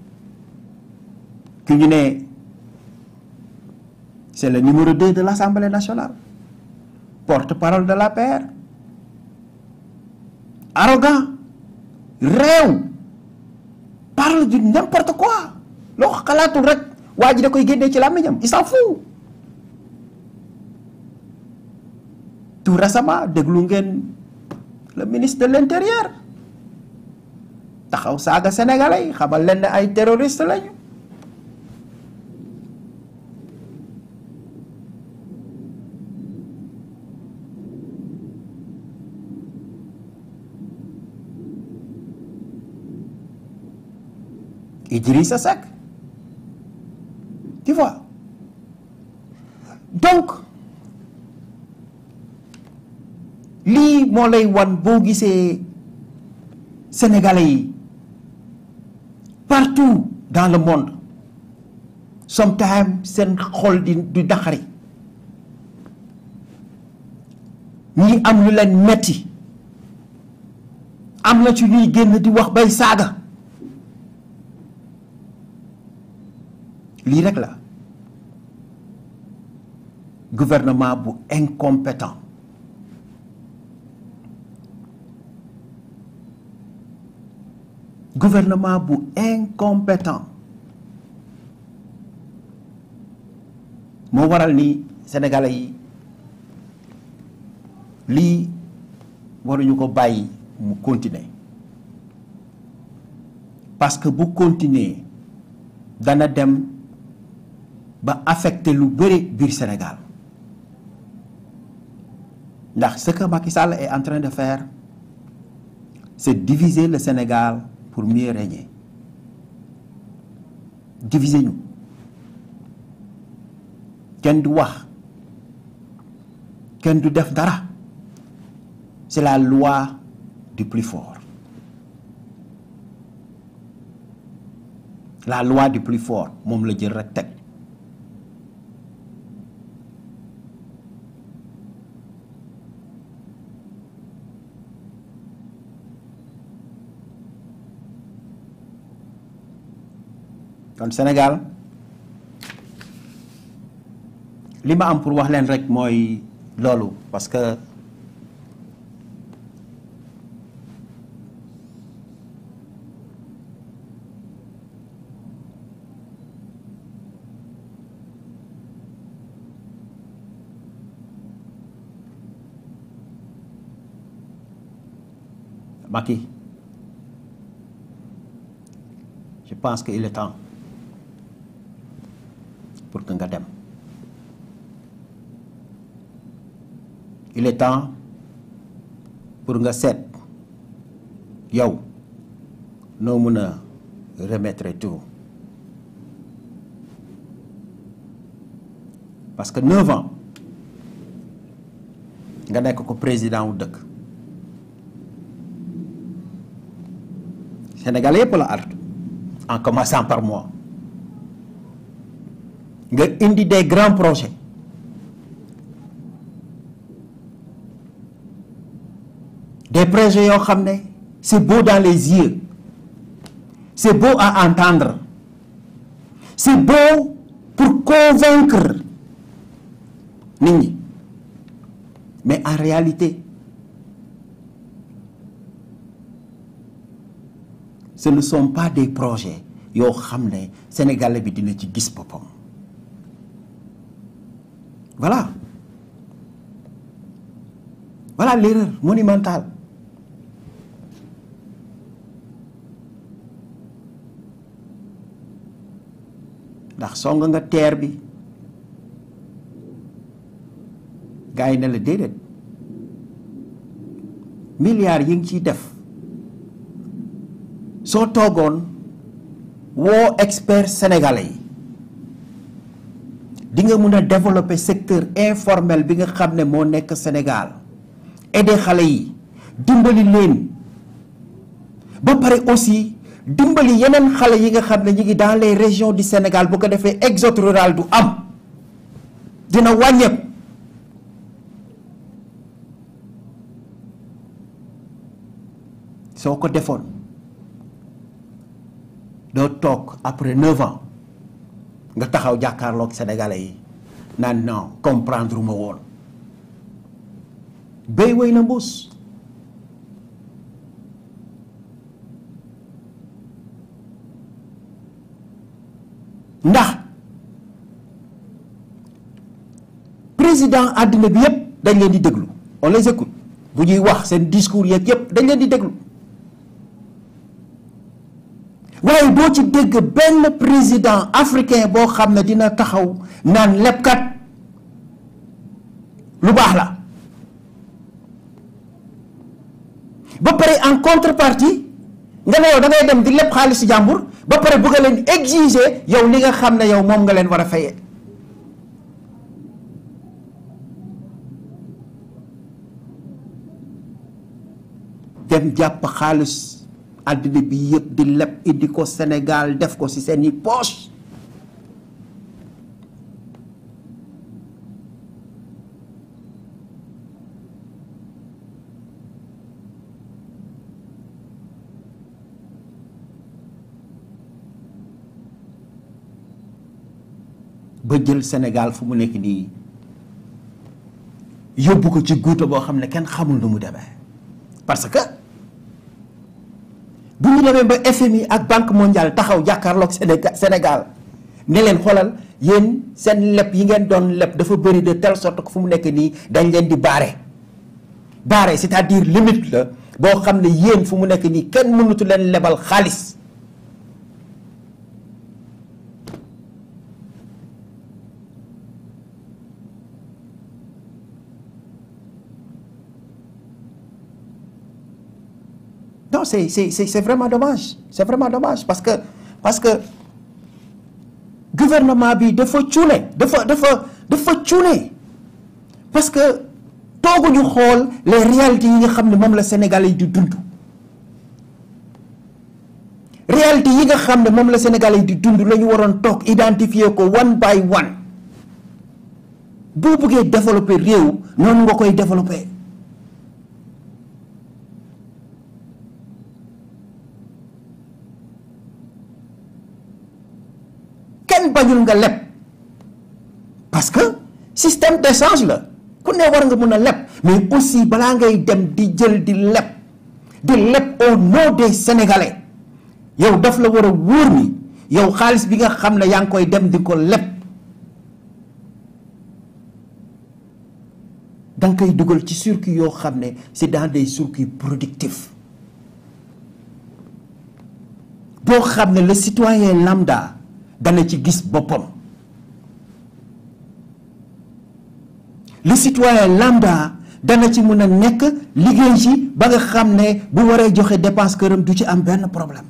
ki ñu ne c'est le numéro 2 de l'Assemblée nationale porte-parole de l'APR arrogant réew parle du n'importe quoi loo xalaatul rek waa ji da koy génnee ci làmmiñam il s'en fout tout récemment déglu ngeen le ministre de l'intérieur taxaw saaga sénégalais yi xamal leen ne ay terroristes lañu Idrissa Seck tu vois donc lii moo lay wan boo gisee sénégalais yi partout dans le monde sometimes seen xol du daxari ñi am lu leen metti am na ci ñuy génn di wax bay saaga lii rek la gouvernement bu incompétent gouvernement bu incompétent moo waral ni sénégalais yi lii waruñu ko bàyyi mu continuer parce que bu continuer dana dem ba affecté lu bëri biir Sénégal ndax ce que Macky Sall est en train de faire c'est diviser le Sénégal pour mieux régner diviser ñu kenn du wax kenn du def dara c'est la loi du plus fort. La loi du plus fort moom la jël rek teg kon Sénégal li ma am pour wax leen rek mooy loolu parce que Macky, je pense qu'il est temps pour que nga dem. Il est temps pour nga seet yow noo mën a remettre tout. Parce que 9 ans nga nekk ko président wu dëkk. Sénégalais yëpp la artu en commençant par moi nga indi des grands projets yoo xam ne c'est beau dans les yeux c'est beau à entendre c'est beau pour convaincre nit ñi mais en réalité ce ne sont pas des projets yoo xam ne Sénégalais bi dina ci gis boppam voilà l'erreur monumentale ndax song nga terre bi gars yi ne la déedéet milliards yi ngi ciy def soo toogoon woo expert sénégalais yi di nga mën a développer secteur informel bi nga xam ne moo nekk Sénégal aider xale yi dimbali leen ba pare aussi dimbali yeneen xale yi nga xam ne ñu ngi dans les régions du Sénégal bu ko defee exode rural du am dina wàññeeku soo ko defoon doo toog après 9 ans nga taxaw jàkkaarloog sénégalais yi naan non comprendre ma woon béy wéy na mbuus ndax président àddina bi yépp dañ leen di déglu on les écoute bu ñuy wax seen discours yeeg yépp dañ leen di déglu waaye boo ci dégg benn président africain boo xam ne dina taxaw naan lebkat lu baax la ba pare en contrepartie nga ne yow da ngay dem di leb xaalis jàmbur ba pare bëgg leen exiger yow li nga xam ne yow moom nga leen war a fayee dem jàpp xaalis àddina bi yëpp di leb indi ko Sénégal def ko ci seeni poche ba jël Sénégal fu mu nekk nii yóbbu ko ci guuta boo xam ne kenn xamul nu mu demee parce que bu ñu demee ba FMI ak Banque mondiale taxaw jàkkaarloog Sénégal ne leen xoolal yéen seen leb yi ngeen doon leb dafa bëri de telle sorte que fu mu nekk nii dañ leen di baare c'est-à-dire limite la boo xam ne yéen fu mu nekk nii kenn mënutu leen lebal xaalis non c'est vraiment dommage parce que gouvernement bi dafa cuune dafa cuune parce que tooguñu xool les réalités yi nga xam ne moom la Sénégalais yi di dund réalité yi nga xam ne moom la Sénégalais yi di dund la ñu waroon toog identifier ko one by one boo bëggee développer réew noonu nga koy développer kenn bañul nga leb parce que système d'échange la ku ne war nga mën a leb mais aussi balaa ngay dem di jël di leb au nom des Sénégalais yow daf la war a wóor ni yow xaalis bi nga xam ne yaa ngi koy dem di ko leb da nga koy dugal ci circuit yoo xam ne c'est dans des circuits productifs boo xam ne le citoyen lambda dana ci gis boppam le citoyen lambda dana ci mën a nekk liggéey ci ba nga xam ne bu waree joxe dépense këram du ci am benn problème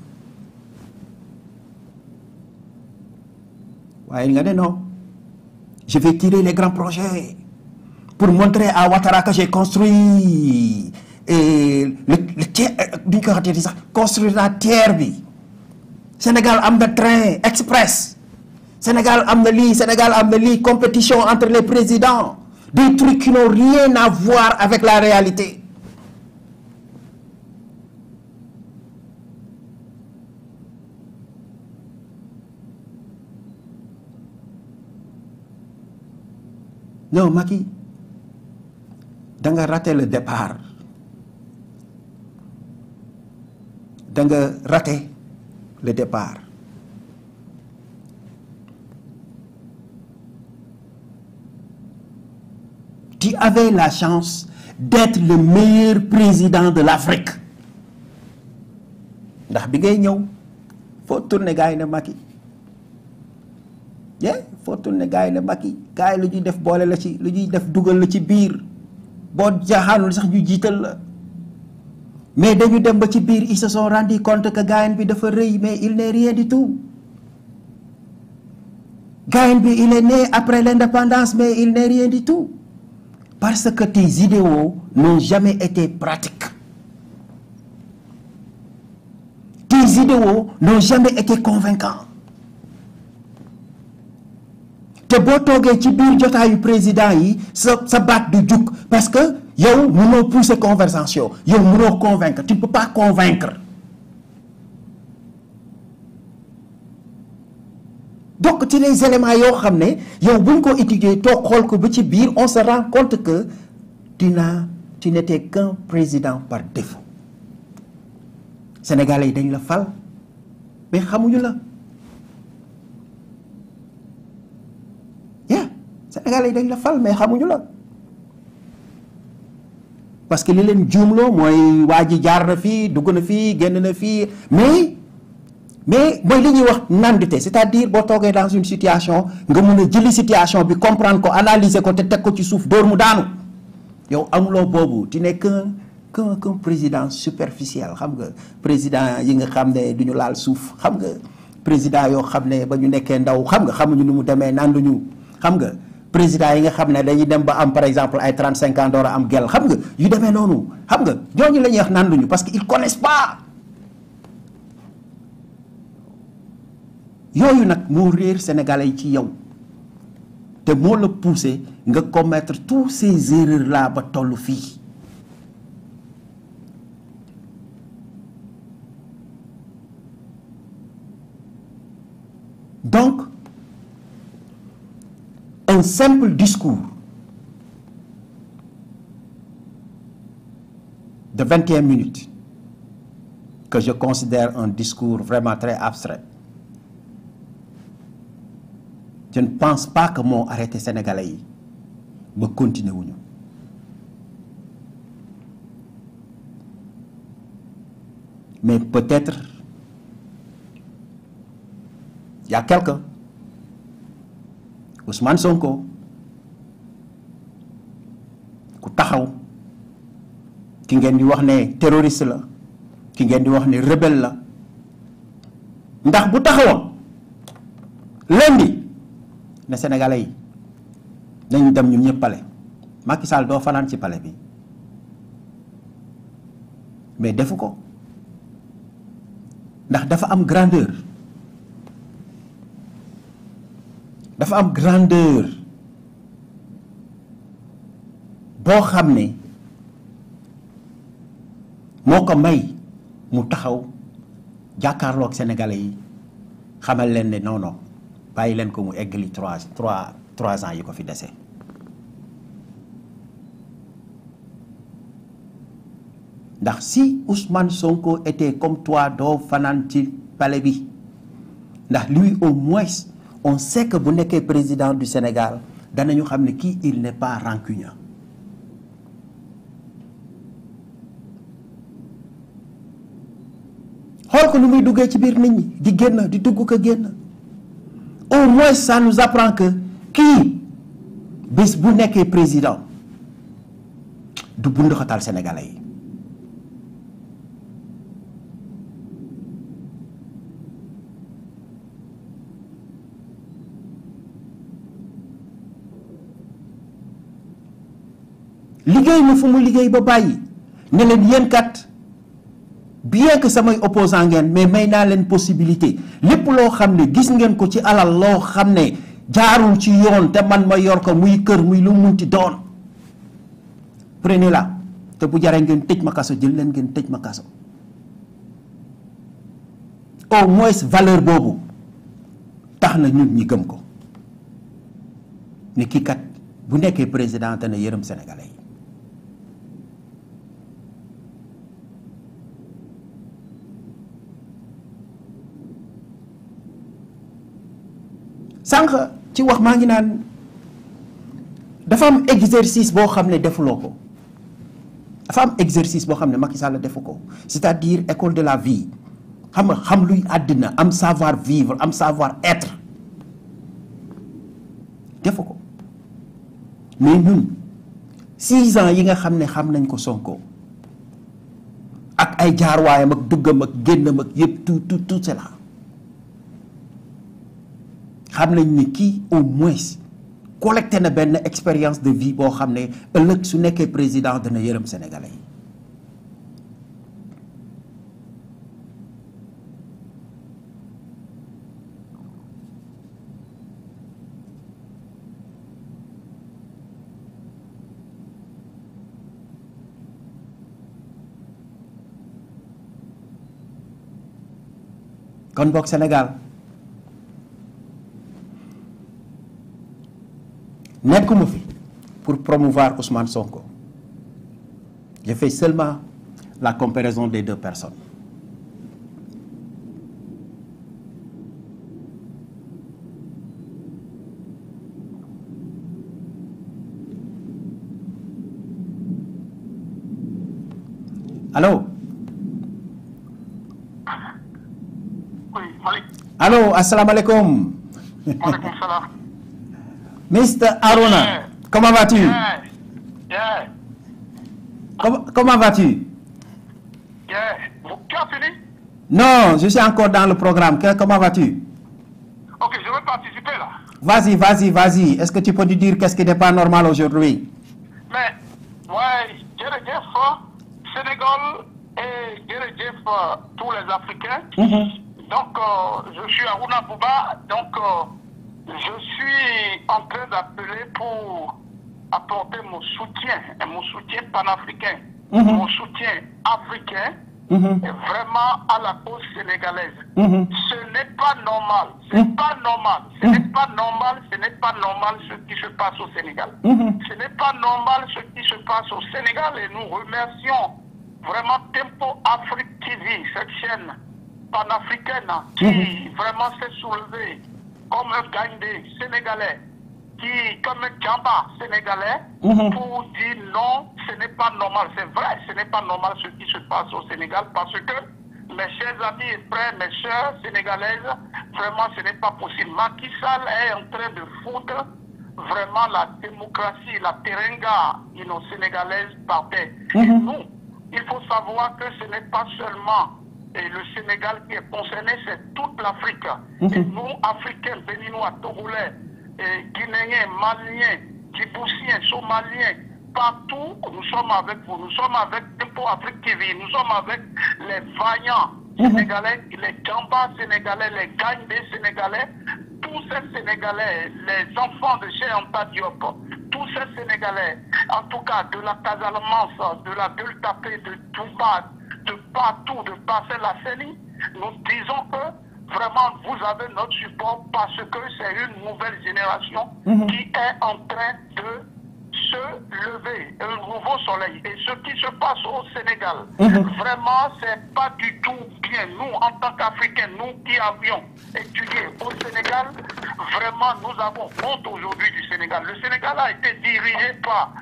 waaye nga ne non je vais tirer les grands projets pour montrer à Ouattara que j'ai construit et le terre duñ ko waxatee sax construire la terre bi Sénégal am na train express Sénégal am na lii Sénégal am na lii compétition entre les présidents des trucs qui n'ont rien à voir avec la réalité non Macky da nga raté le départ da nga raté le départ tu avais la chance d'être le meilleur président de l'Afrique ndax bi ngay ñëw foo tourné gars yi ne Macky foo tourné gars yi ne Macky gars yi lu ñuy def boole la ci lu ñuy def dugal la ci biir boo jaaxaanul sax ñu jiital la mais dañu dem ba ci biir ils se sont rendu compte que gaayen bi dafa rëy mais il n'est rien du tout gaayen bi il est né après l'indépendance mais il n'est rien du tout parce que tes idéaux n'ont jamais été pratiques tes idéaux n'ont jamais été convaincants te boo toogee ci biir jotaayu président yi sa baat du jug parce que yow mënoo pousser conversation yow mënoo convaincre tu ne peux pas convaincre donc ci les éléments yoo xam ne yow buñ ko étudier toog xool ko ba ci biir on se rend compte que tu n'étais qu'un président par défaut Sénégalais yi dañ la fal mais xamuñu la Sénégalais yi dañ la fal mais xamuñu la parce que li leen juumloo mooy waa ji jaar na fii dugg na fii génn na fii mais mooy li ñuy wax nandite c'est-à-dire boo toogee dans une situation nga mën a jëli situation bi comprendre ko analyser ko te teg ko ci suuf dóor mu daanu yow amuloo boobu tu n'es qu'un président superficiel xam nga président yi nga xam ne du ñu laal suuf xam nga président yoo xam ne ba ñu nekkee ndaw xam nga xamuñu nu mu demee nanduñu xam nga président yi nga xam ne dañuy dem ba am par exemple ay 35 ans door a am gel xam nga yu demee noonu xam nga ñooñu la ñuy wax nanduñu parce que ils connaissent pas yooyu nag moo réer Sénégalais yi ci yow te moo la poussé nga commettre tous ces erreurs là ba tollu fii donc un simple discours de 21 minutes que je considère un discours vraiment très abstrait. Je ne pense pas que moo arrêté Sénégalais yi ba continuer wuñu mais peut-être il y a quelqu'un Ousmane Sonko ku taxaw ki ngeen di wax ne terroriste la ki ngeen di wax ne rebelle la ndax bu taxawoon lundi ne Sénégalais yi nañu dem ñun ñëpp palais Macky Sall doo fanaan ci palais bi mais defu ko ndax dafa am grandeur boo xam ne moo ko may mu taxaw jàkkaarloo ak Sénégalais yi xamal leen ne non non bàyyi leen ko mu eggali trois ans yi ko fi dese. ndax si Ousmane Sonko était comme toi doo fanaan ci palais bi ndax lui au moins on sait que bu nekkee président du Sénégal danañu xam ne kii il n'est pas rancunier. xool ko nu muy duggee ci biir nit ñi di génn di dugg ko génn au moins ça nous apprend que kii bés bu nekkee président du bunduxatal Sénégalais yi. liggéey na fu mu liggéey ba bàyyi ne leen yéen kat bien que samay opposant ngeen mais may naa leen possibilité lépp loo xam ne gis ngeen ko ci alal loo xam ne jaarul ci yoon te man ma yor ko muy kër muy lu munti doon prenez la te bu jaree ngeen tëj ma kaso jël leen ngeen tëj ma kaso. au moins valeur boobu tax na ñun ñi gëm ko ne kii kat bu nekkee président te ne yërëm Sénégalais yi. sànq ci wax maa ngi naan dafa am exercice boo xam ne defuloo ko dafa am exercice boo xam ne Macky Sall defu ko c'est-à-dire école de la vie xam nga xam luy àddina am savoir vivre am savoir être defu ko mais ñun 6 ans yi nga xam ne xam nañ ko Sonko ak ay jaarwaayam ak duggam ak génnam ak yëpp tout cela xam nañ ni kii au moins collecté na benn expérience de vie boo xam ne ëllëg su nekkee président dana yërëm Sénégalais yi. kon boog Sénégal nekkuma fi pour promouvoir Ousmane Sonko je fais seulement la comparaison des deux personnes. Allô? Oui, Malik. Allô, assalamu alaikum. Maaleykum salaam. Mr. Aruna, Yeah. comment vas-tu? Yeah. Comment vas-tu? Yeah. Tu as fini? Non, je suis encore dans le programme. Comment vas-tu? Ok, je vais participer là. Vas-y. Est-ce que tu peux nous dire qu'est-ce qui n'est pas normal aujourd'hui? Mais, ouais, jërëjëf Sénégal et jërëjëf tous les Africains. Donc, je suis Aruna Bouba. Donc, je suis en train d'appeler pour apporter mon soutien panafricain, mon soutien africain, et vraiment à la cause sénégalaise. Ce n'est pas normal, ce n'est pas normal ce qui se passe au Sénégal. Ce n'est pas normal ce qui se passe au Sénégal et nous remercions vraiment Tempo Afrique TV, cette chaîne panafricaine qui vraiment s'est soulevée comme un Gandhi sénégalais, comme un Djamba sénégalais, pour dire non, ce n'est pas normal. C'est vrai, ce n'est pas normal ce qui se passe au Sénégal parce que mes chers amis et frères, mes chères sénégalaises, vraiment ce n'est pas possible. Macky Sall est en train de foutre vraiment la démocratie, la terenga sénégalaise par terre. Et nous, il faut savoir que ce n'est pas seulement le Sénégal qui est concerné, c'est toute l'Afrique. Et nous, Africains, Béninois, Togolais, Guinéens, Maliens, Djiboutiens, Somaliens, partout, nous sommes avec vous. Nous sommes avec Tempo Afrique TV. Nous sommes avec les vaillants sénégalais, les gambas sénégalais, les Gandés sénégalais, tous ces Sénégalais, les enfants de Cheikh Anta Diop, tous ces Sénégalais, en tout cas de la Casamance, de la Delta P, de Touba, de partout, de Parcelles Asseni, nous disons que vraiment vous avez notre support parce que c'est une nouvelle génération qui est en train de se lever, un nouveau soleil. Et ce qui se passe au Sénégal, vraiment, c'est pas du tout bien. Nous, en tant qu'Africains, nous qui avions étudié au Sénégal, vraiment, nous avons honte aujourd'hui du Sénégal. Le Sénégal a été dirigé par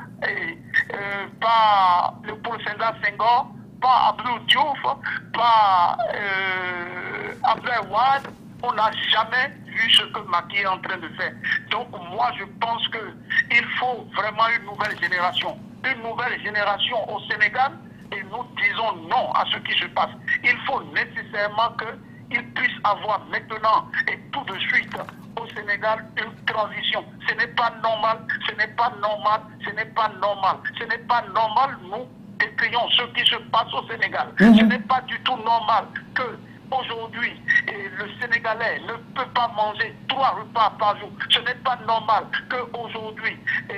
le Sénégal Senghor, par Abdou Diouf, par Abdoulaye Wade. On n'a jamais vu ce que Macky est en train de faire. Donc moi je pense qu'il faut vraiment une nouvelle génération. Une nouvelle génération au Sénégal et nous disons non à ce qui se passe. Il faut nécessairement qu'il puisse avoir maintenant et tout de suite au Sénégal une transition. Ce n'est pas normal, ce n'est pas normal, ce n'est pas normal. Ce n'est pas normal, nous décrions ce qui se passe au Sénégal. Ce n'est pas du tout normal que aujourd'hui, le Sénégalais ne peut pas manger 3 repas par jour. Ce n'est pas normal qu'aujourd'hui,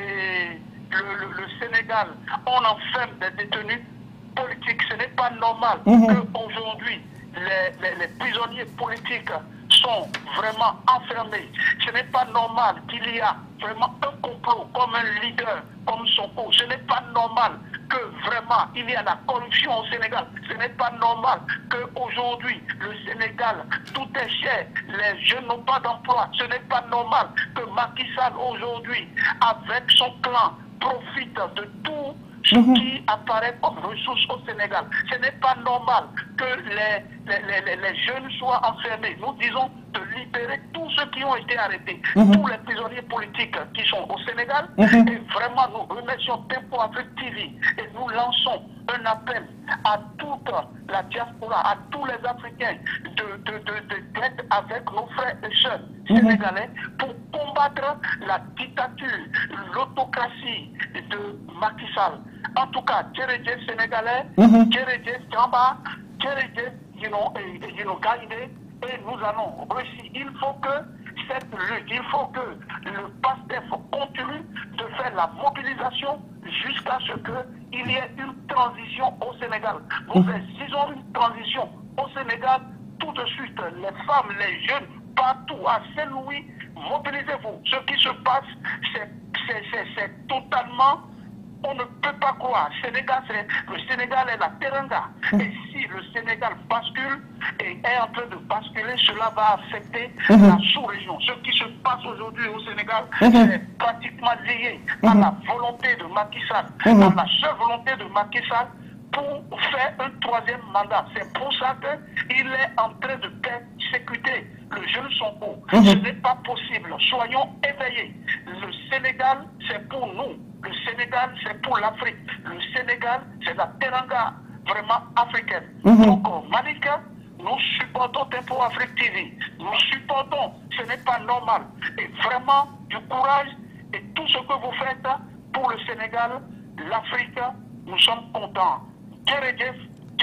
le Sénégal, on enferme des détenus politiques. Ce n'est pas normal qu'aujourd'hui, les prisonniers politiques sont vraiment enfermés. Ce n'est pas normal qu'il y a vraiment un complot comme un leader, comme Sonko. Ce n'est pas normal que vraiment il y a la corruption au Sénégal. Ce n'est pas normal qu'aujourd'hui, le Sénégal, tout est cher. Les jeunes n'ont pas d'emploi. Ce n'est pas normal que Macky Sall aujourd'hui, avec son clan, profite de tout ce qui apparaît comme ressources au Sénégal. Ce n'est pas normal que les jeunes soient enfermés. Nous disons de libérer tous ceux qui ont été arrêtés, tous les prisonniers politiques qui sont au Sénégal. Et vraiment, nous remercions Tempo Afrique TV et nous lançons un appel à toute la diaspora, à tous les Africains d'être avec nos frères et sœurs sénégalais pour combattre la dictature, l'autocratie de Macky Sall. En tout cas, Djeredjef sénégalais, Djeredjef Gamba, Djeredjef Gaïdé, et nous allons réussir. Il faut que cette lutte, il faut que le PASTEF continue de faire la mobilisation jusqu'à ce qu'il y ait une transition au Sénégal. Nous exigeons une transition au Sénégal tout de suite. Les femmes, les jeunes, partout, à Saint-Louis, mobilisez-vous. Ce qui se passe, c'est totalement... On ne peut pas croire. Le Sénégal est la teranga. Et si le Sénégal bascule et est en train de basculer, cela va affecter la sous-région. Ce qui se passe aujourd'hui au Sénégal, c'est pratiquement lié à la volonté de Macky Sall, à la seule volonté de Macky Sall pour faire un 3e mandat. C'est pour ça qu'il est en train de persécuter le jeune Sonko. Ce n'est pas possible. Soyons éveillés. Le Sénégal, c'est pour nous. Le Sénégal, c'est pour l'Afrique. Le Sénégal, c'est la teranga vraiment africaine. Donc, Malika, nous supportons Tempo Afrique TV. Nous supportons. Ce n'est pas normal. Et vraiment, du courage et tout ce que vous faites pour le Sénégal, l'Afrique, nous sommes contents. Djeredjef.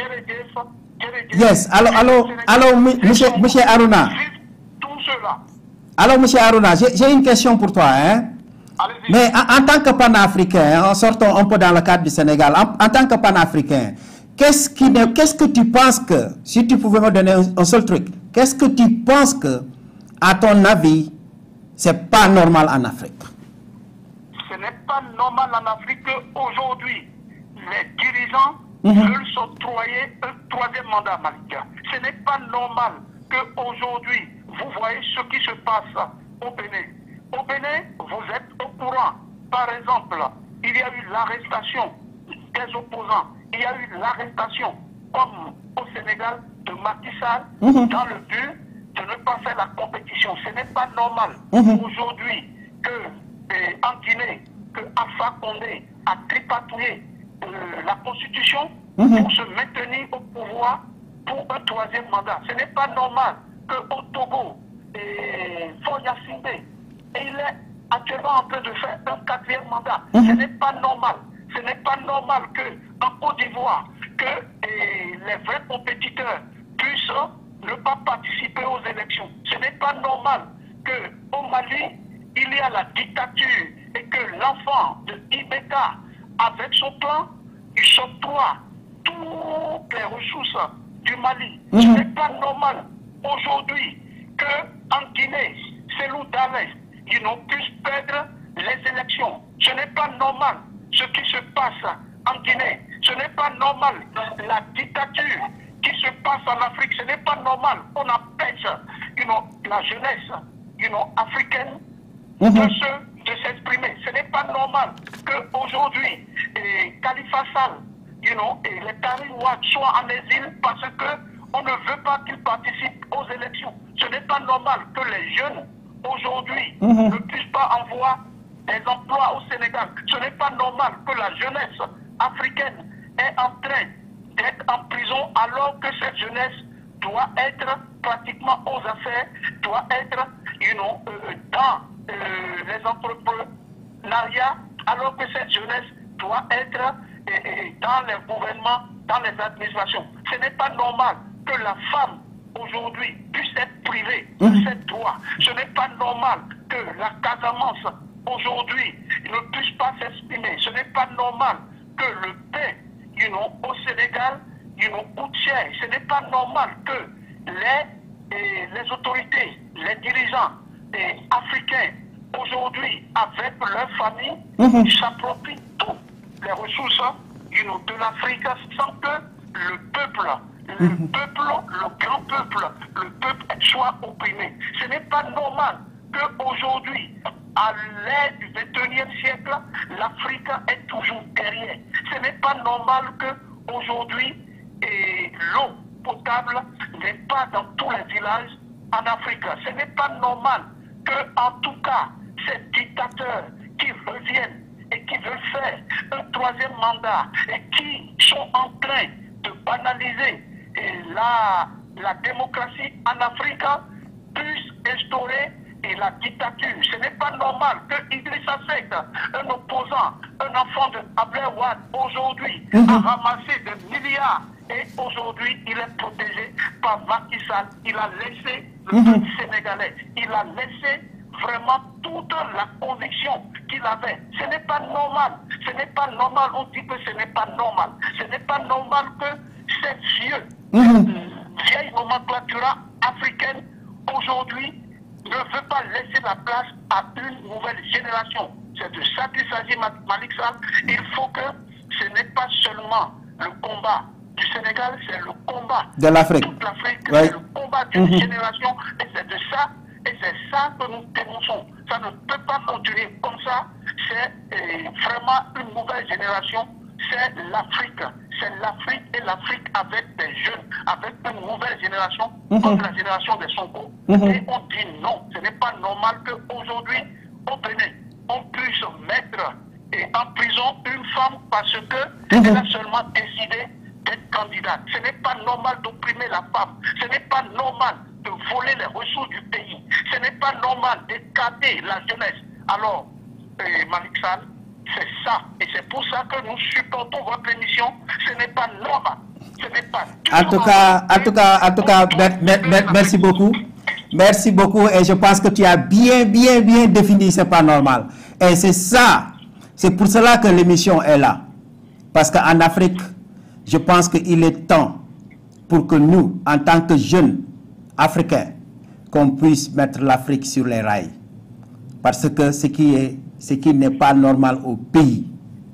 Yes, alors, monsieur Aruna. Tout cela. Alors, monsieur Aruna, j'ai une question pour toi, hein. Mais en tant que panafricain, en sortant un peu dans le cadre du Sénégal, en tant que panafricain, qu'est-ce que tu penses que, si tu pouvais me donner un seul truc, qu'est-ce que tu penses que, à ton avis, c'est pas normal en Afrique? Ce n'est pas normal en Afrique qu'aujourd'hui, les dirigeants veulent s'octroyer un 3e mandat, Malika. Ce n'est pas normal qu'aujourd'hui, vous voyez ce qui se passe au Bénin. Au Bénin, vous êtes au courant. Par exemple, il y a eu l'arrestation des opposants. Il y a eu l'arrestation, comme au Sénégal, de Macky Sall, dans le but de ne pas faire la compétition. Ce n'est pas normal aujourd'hui en Guinée, que Alpha Condé a tripatouillé la Constitution pour se maintenir au pouvoir pour un 3e mandat. Ce n'est pas normal qu'au Togo, Foya Sindé ait il est actuellement en train de faire un 4e mandat. Ce n'est pas normal. Ce n'est pas normal qu'en Côte d'Ivoire, que les vrais compétiteurs puissent ne pas participer aux élections. Ce n'est pas normal qu'au Mali, il y a la dictature et que l'enfant de Ibeka, avec son plan, il s'octroie toutes les ressources du Mali. Ce n'est pas normal aujourd'hui qu'en Guinée, Cellou Dalein, ils n'ont pu perdre les élections. Ce n'est pas normal ce qui se passe en Guinée. Ce n'est pas normal la dictature qui se passe en Afrique. Ce n'est pas normal qu'on empêche la jeunesse africaine de s'exprimer. Ce n'est pas normal qu'aujourd'hui, Khalifa Sall et les Karim Wade soient en exil parce qu'on ne veut pas qu'ils participent aux élections. Ce n'est pas normal que les jeunes aujourd'hui ne puissent pas envoyer des emplois au Sénégal. Ce n'est pas normal que la jeunesse africaine est en train d'être en prison alors que cette jeunesse doit être pratiquement aux affaires, doit être dans les entrepreneuriats, alors que cette jeunesse doit être dans les gouvernements, dans les administrations. Ce n'est pas normal que la femme aujourd'hui puisse être privée de ses droits. Ce n'est pas normal que la Casamance aujourd'hui ne puisse pas s'exprimer. Ce n'est pas normal que le pain au Sénégal coûte cher. Ce n'est pas normal que les autorités, les dirigeants africains aujourd'hui, avec leur famille, s'approprient toutes les ressources de l'Afrique sans que le peuple, le grand peuple soit opprimé. Ce n'est pas normal qu'aujourd'hui, à l'ère du 21e siècle, l'Afrique est toujours derrière. Ce n'est pas normal qu'aujourd'hui, l'eau potable n'est pas dans tous les villages en Afrique. Ce n'est pas normal qu'en tout cas, ces dictateurs qui reviennent et qui veulent faire un 3e mandat et qui sont en train de banaliser la démocratie en Afrique puissent instaurer la dictature. Ce n'est pas normal que Idrissa Seck, un opposant, un enfant de Abdel Wade, aujourd'hui a ramassé des milliards et aujourd'hui il est protégé par Macky Sall. Il a laissé le peuple sénégalais. Il a laissé vraiment toute la conviction qu'il avait. Ce n'est pas normal. Ce n'est pas normal. On dit que ce n'est pas normal. Ce n'est pas normal que cette vieille nomenclature africaine aujourd'hui ne veut pas laisser la place à une nouvelle génération. C'est de ça qu'il s'agit, Malick Sall. Il faut que ce n'est pas seulement le combat du Sénégal, c'est le combat de l'Afrique. Toute l'Afrique, c'est le combat d'une génération. Et c'est de ça, et c'est ça que nous dénonçons. Ça ne peut pas continuer comme ça. C'est vraiment une nouvelle génération. C'est l'Afrique. C'est l'Afrique et l'Afrique avec des jeunes, avec une nouvelle génération, comme la génération des Sonko. Et on dit non. Ce n'est pas normal qu'aujourd'hui, au Bénin, on puisse mettre en prison une femme parce qu'elle a seulement décidé d'être candidate. Ce n'est pas normal d'opprimer la femme. Ce n'est pas normal de voler les ressources du pays. Ce n'est pas normal d'écarter la jeunesse. Alors, Malick Sall, c'est ça. Et c'est pour ça que nous supportons votre émission. Ce n'est pas normal. Ce n'est pas En tout cas, merci beaucoup. Merci beaucoup. Et je pense que tu as bien défini, c'est pas normal. Et c'est ça. C'est pour cela que l'émission est là. Parce qu'en Afrique, je pense qu'il est temps pour que nous, en tant que jeunes Africains, qu'on puisse mettre l'Afrique sur les rails. Parce que ce qui n'est pas normal au pays,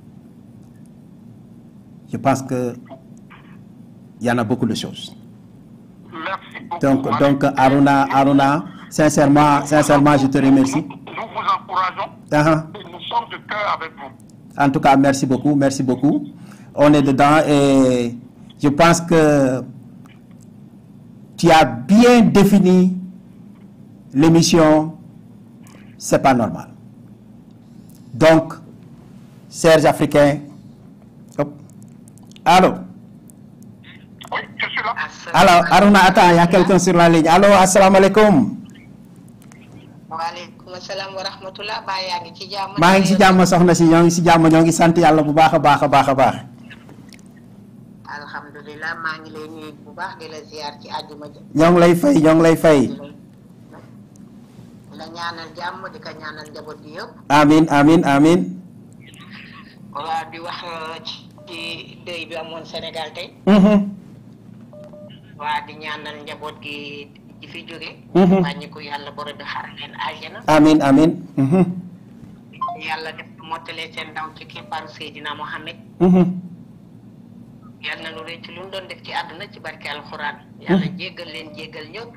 je pense qu'il y en a beaucoup de choses. Merci beaucoup. Donc Aruna, sincèrement, je te remercie. Nous vous encourageons et nous sommes de cœur avec vous. En tout cas, merci beaucoup. On est dedans et je pense que tu as bien défini l'émission. C'est pas normal. Donc, chers Africains, allô? Oui, je suis là. Alors, Aruna, attends, il y a quelqu'un sur la ligne. Allô, assalamu alaikum. Wa alaikum assalam wa rahmatullah. Ba yaa ngi ci jàmm. maa ngi ci jàmm soxna si ñoo ngi ci jàmm ñoo ngi sant yàlla bu baax a baax a baax a baax. alhamdulilah maa ngi lay nuyu bu baax di la ziar ci àjjuma ji. ñoo ngi lay fay ñoo ngi lay fay. la ñaanal jàmm di ko ñaanal njaboot gi yëpp. amin amin amin. waa di wax ci dëy bi amoon Sénégal tey. waa di ñaanal njaboot gi ci fi jóge. wàññi ko yàlla borom bi xaar leen àjjana. amin amin. yàlla def mottale seen ndaw ci keppaaru Seydina Mohamed. yàlla na lu rëcc lu mu doon def ci àdduna ci barke alxuraan. yàlla jéggal leen jéggal ñëpp.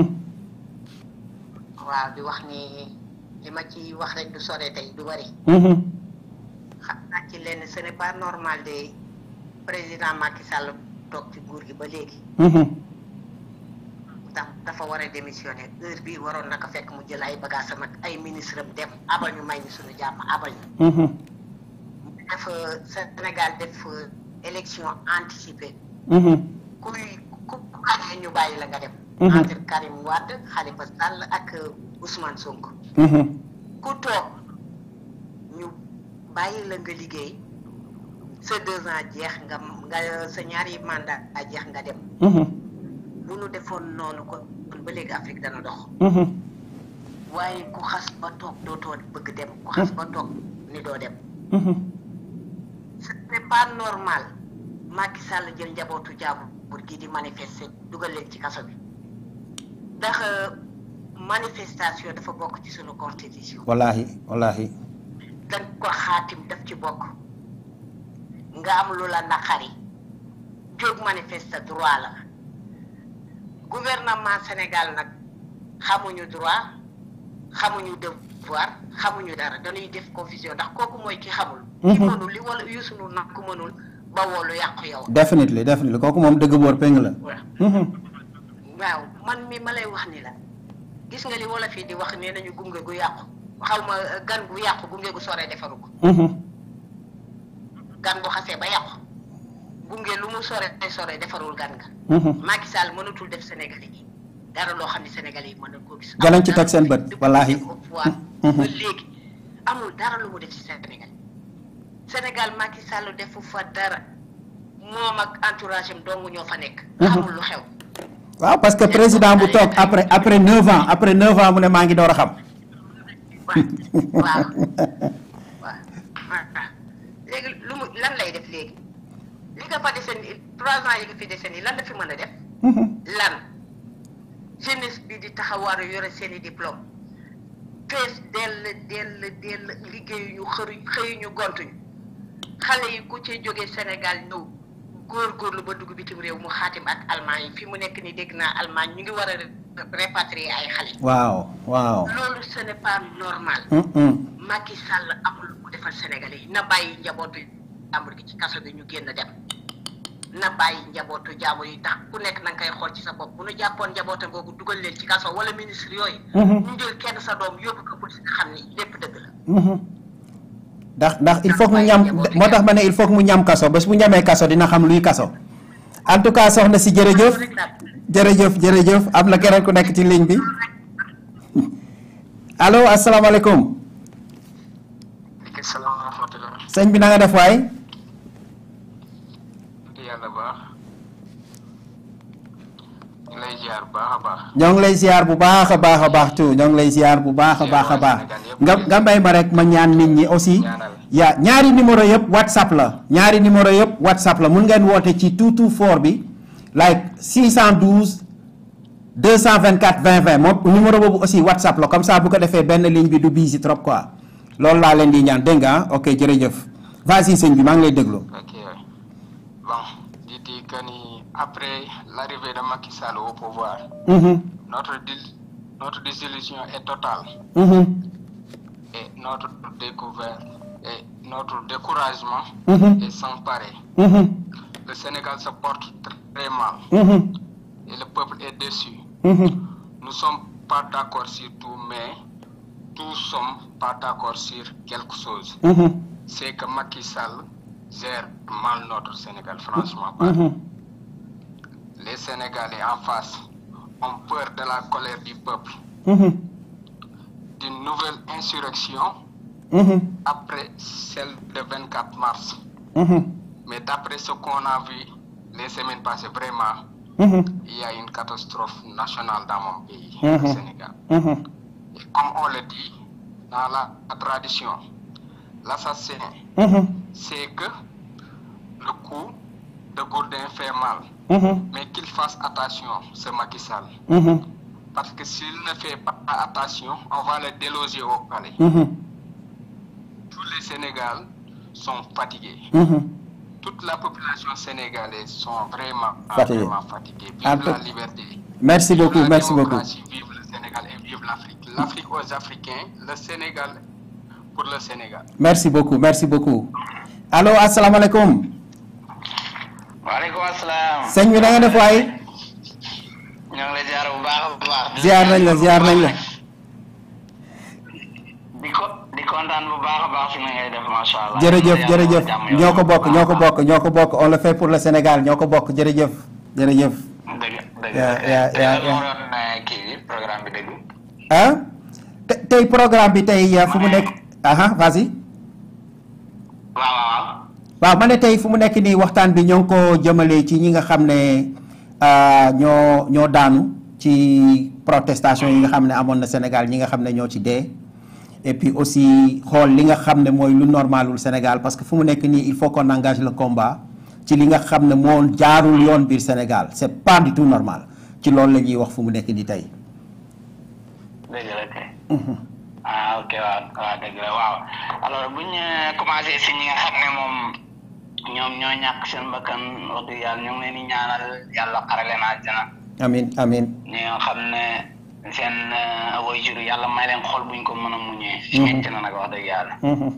waaw di wax ni li ma ci wax rek du sore tey du bari. xam naa ci lenn ce n'est pas normal de président Macky Sall toog ci nguur gi ba léegi. ndax dafa war a démissionner heure bii waroon na ko fekk mu jël ay bagages am ak ay ministre am dem abal ñu may ñu suñu jàmm abal ñu. def Sénégal def élection anticipée. ku gagné ñu bàyyi la nga dem. entre Karim Wade Khalifa Sall ak Ousmane Sonko. ku toog ñu bàyyi la nga liggéey sa 2 ans jeex nga sa ñaari mandat a jeex nga dem. bu nu defoon noonu kon ba léegi Afrique dana dox. waaye ku xas ba toog dootoo bëgg dem ku xas ba toog ni doo dem. c'est pas normal Macky Sall jël njabootu jaamu pour gi di manifester dugal leen ci kaso bi ndax manifestation dafa bokk ci sunu constitution. wallahi wallahi. dañ ko xaatim daf ci bokk nga am lu la naqari jóg manifester droit la. gouvernement Sénégal nag xamuñu droit xamuñu devoir xamuñu dara dañuy def confusion ndax kooku mooy ki xamul. ki mënul li wala yusunul nag ku mënul ba woolu yàqu yow. definitely kooku moom dëgg boor péng la. waaw man mi ma lay wax ni la gis nga li wala fii di wax nee nañu gunge gu yàqu xaw ma gan gu yàqu gunge gu sore defaru ko. gan bu xasee ba yàqu. gunge lu mu sore defarul gan nga. Macky Sall mënatul def Sénégalais yi dara loo xam ne Sénégalais yi mën na koo gis. jalañ ci teg seen bët wallaahi. ba léegi amul dara lu mu def ci Sénégal. Sénégal Macky Sall defu fa dara moom ak entourage am dong ñoo fa nekk. xamul lu xew. waaw parce que président bu toog après 9 ans mu ne maa ngi door a xam. waaw léegi lu mu lan lay def léegi. li nga fa dese nii 3 ans yi nga fi dese nii lan la fi mën a def. lan jeunesse bi di taxawaaru yore seen i diplôme fees dell liggéeyuñu xëyuñu gontuñu xale yi ku ci jógee Sénégal ñëw góorgóorlu ba dugg bitim réew mu xaatim ak Allemagne yi fi mu nekk nii dégg naa Allemagne ñu ngi war a répatrier ay xale. waaw. loolu ce n'est pas normal. Macky Sall amul mu defal Sénégalais yi na bàyyi njabootu jàmbur gi ci kaso bi ñu génn dem na bàyyi njabootu jàmbur yi tax ku nekk na nga koy xool ci sa bopp bu nu jàppoon njabootam googu dugal leen ci kaso wala ministre yooyu. ñu jël kenn sa doom yóbbu ko police nga xam ni lépp dëgg la. ndax il faut que mu ñam moo tax ma ne il faut que mu ñam kaso bés bu ñamee kaso dina xam luy kaso. en tout cas soxna si jërëjëf am na keneen ku nekk ci ligne bi allo asalaamaaleykum. sëñ bi na nga def waay. yàlla baax. ñu lay ziar bu baax a baax. ñoo ngi lay ziar bu baax a baax tu ñoo ngi lay ziar bu baax a baax. nga mbay ma rek ma ñaan nit ñi aussi. yaa ñaari numéro yëpp WhatsApp la mun ngeen woote ci 224 bi like 612 224 20 20 moom numéro boobu aussi WhatsApp la comme ça bu ko defee benn ligne bi du busy trop quoi. loolu laa leen di ñaan dégg nga ok jërëjëf vas-y sëñ bi maa ngi lay déglu. ok bon di dire que ni après l'arrivée de Macky Sall au pouvoir. notre désillusion est totale. Et notre découverte et notre découragement est sans pareil. Le Sénégal se porte très mal. Et le peuple est déçu. Nous sommes pas d'accord sur tout, mais tous sommes pas d'accord sur quelque chose. C'est que Macky Sall gère mal notre Sénégal, franchement. Les Sénégalais en face ont peur de la colère du peuple, d'une nouvelle insurrection après celle de 24 mars. Mais d'après ce qu'on a vu les semaines passées, vraiment, il y a une catastrophe nationale dans mon pays, le Sénégal. Et comme on le dit dans la tradition, l'assassin, c'est que le coup de Gourdin fait mal, mais qu'il fasse attention, ce Macky Sall. Parce que s'il ne fait pas attention, on va le déloger au palais. Tous les Sénégalais sont fatigués. Toute la population sénégalaise sont vraiment fatigués. Vive la liberté. Merci beaucoup, merci beaucoup. Vive le Sénégal et vive l'Afrique. L'Afrique aux Africains, le Sénégal pour le Sénégal. Merci beaucoup, merci beaucoup. Allô, assalamu alaikum. Waaleykum assalam. Sëñ bi na nga def waay? Ñoo ngi lay ziar bu baax a baax. Ziar nañ la, ziar nañ la. Di kontaan bu baax a baax fi ngay def macha allah. Jërëjëf, jërëjëf. ñoo ko bokk. On le fait pour le Sénégal, ñoo ko bokk. Jërëjëf. Jërëjëf. Programme bi dëgg. Ah? Tey programme bi tey fu mu nekk. Vas-y. waaw ma ne tey fu mu nekk nii waxtaan bi ñoo ngi ko jëmale ci ñi nga xam ne ñoo daanu ci protestation yi nga xam ne amoon na Sénégal ñi nga xam ne ñoo ci dee et puis aussi xool li nga xam ne mooy lu normalul Sénégal parce que fu mu nekk nii il faut qu'on engage le combat ci li nga xam ne moo jaarul yoon biir Sénégal c'est pas du tout normal ci loolu la ñuy wax fu mu nekk nii tey. dëgg la kay. Ok waaw dëgg la waaw alors bu ñu commencé si ñi nga xam ne moom ñoom ñoo ñàkk seen bakkan wax dëgg yàlla ñu ngi leen di ñaanal yàlla xare leen àjjana. amiin. ñi nga xam ne seen waajur yàlla may leen xol buñ ko mën a muñee. metti na nag wax dëgg yàlla.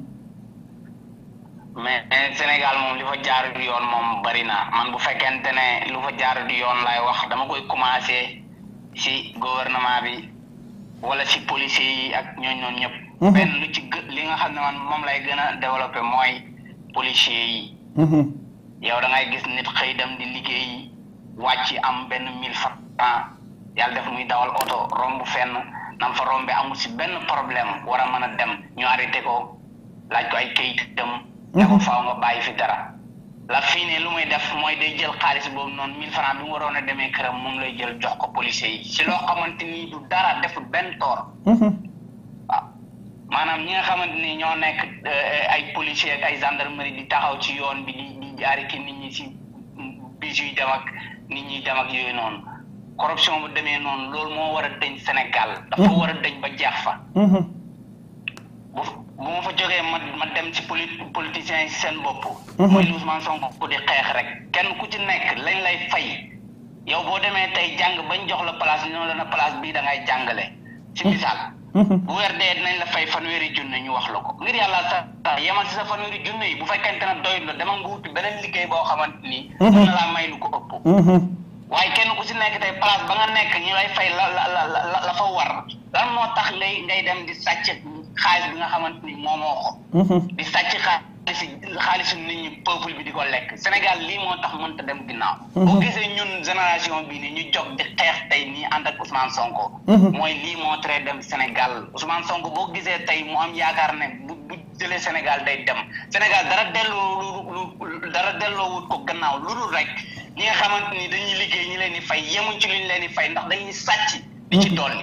mais Sénégal moom li fa jaar du yoon moom bari na man bu fekkente ne lu fa jaar du yoon lay wax dama koy commencé si gouvernement bi wala si policiers yi ak ñooñu ñëpp. benn lu ci li nga xam ne man moom lay gën a développé mooy policiers yi. yow da ngay gis nit xëy dem di liggéey wàcc am benn 1000 francs yàlla def muy dawal oto romb fenn nam fa rombe amul si benn problème war a mën a dem ñu arrêté ko laaj ko ay kayitam. ne ko faaw nga bàyyi fi dara. la fii ne lu muy def mooy day jël xaalis boobu noonu 1000 francs bi mu waroon a demee këram moom lay jël jox ko policiers yi si loo xamante ni du dara deful benn toor. waaw maanaam ñi nga xamante ni ñoo nekk ay policiers ak ay gendarmerie di taxaw ci yoon bi di arrêté nit ñi si bis yuy dem ak nit ñi dem ak yooyu noonu corruption bu demee noonu loolu moo war a dëñ Sénégal. dafa war a dëñ ba jeex fa. bu ma fa jógee ma dem ci politiciens yi seen bopp. mooy Ousmane Sonko di xeex rek kenn ku ci nekk lañ lay fay yow boo demee tey jàng bañ jox la place ñoo la na place bii da ngay jàngale. ci misaal. bu weer dee dinañ la fay fanweeri junne ñu wax la ko ngir yàlla sa yemal si sa fanweeri junne yi bu fekkente ne doyul la dama nga wuti beneen liggéey boo xamante ni. mën na laa may lu ko ëpp. waaye kenn ku ci nekk tey place ba nga nekk ñu lay fay la fa war lan moo tax ngay dem di sàcc xaalis bi nga xamante ni moomoo ko. di sàcc xaalisu nit ñi peuple bi di ko lekk Sénégal lii moo tax mënta dem ginnaaw. boo gisee ñun génération bii ni ñu jóg di xeex tey nii ànd ak Ousmane Sonko. mooy lii moo tere dem Sénégal Ousmane Sonko boo gisee tey mu am yaakaar ne bu jëlee Sénégal day dem Sénégal dara delloo wut ko gannaaw lu dul rek ñi nga xamante ni dañuy liggéey ñi leen di fay yemuñ ci luñ leen di fay ndax dañuy sàcc di ci dolli.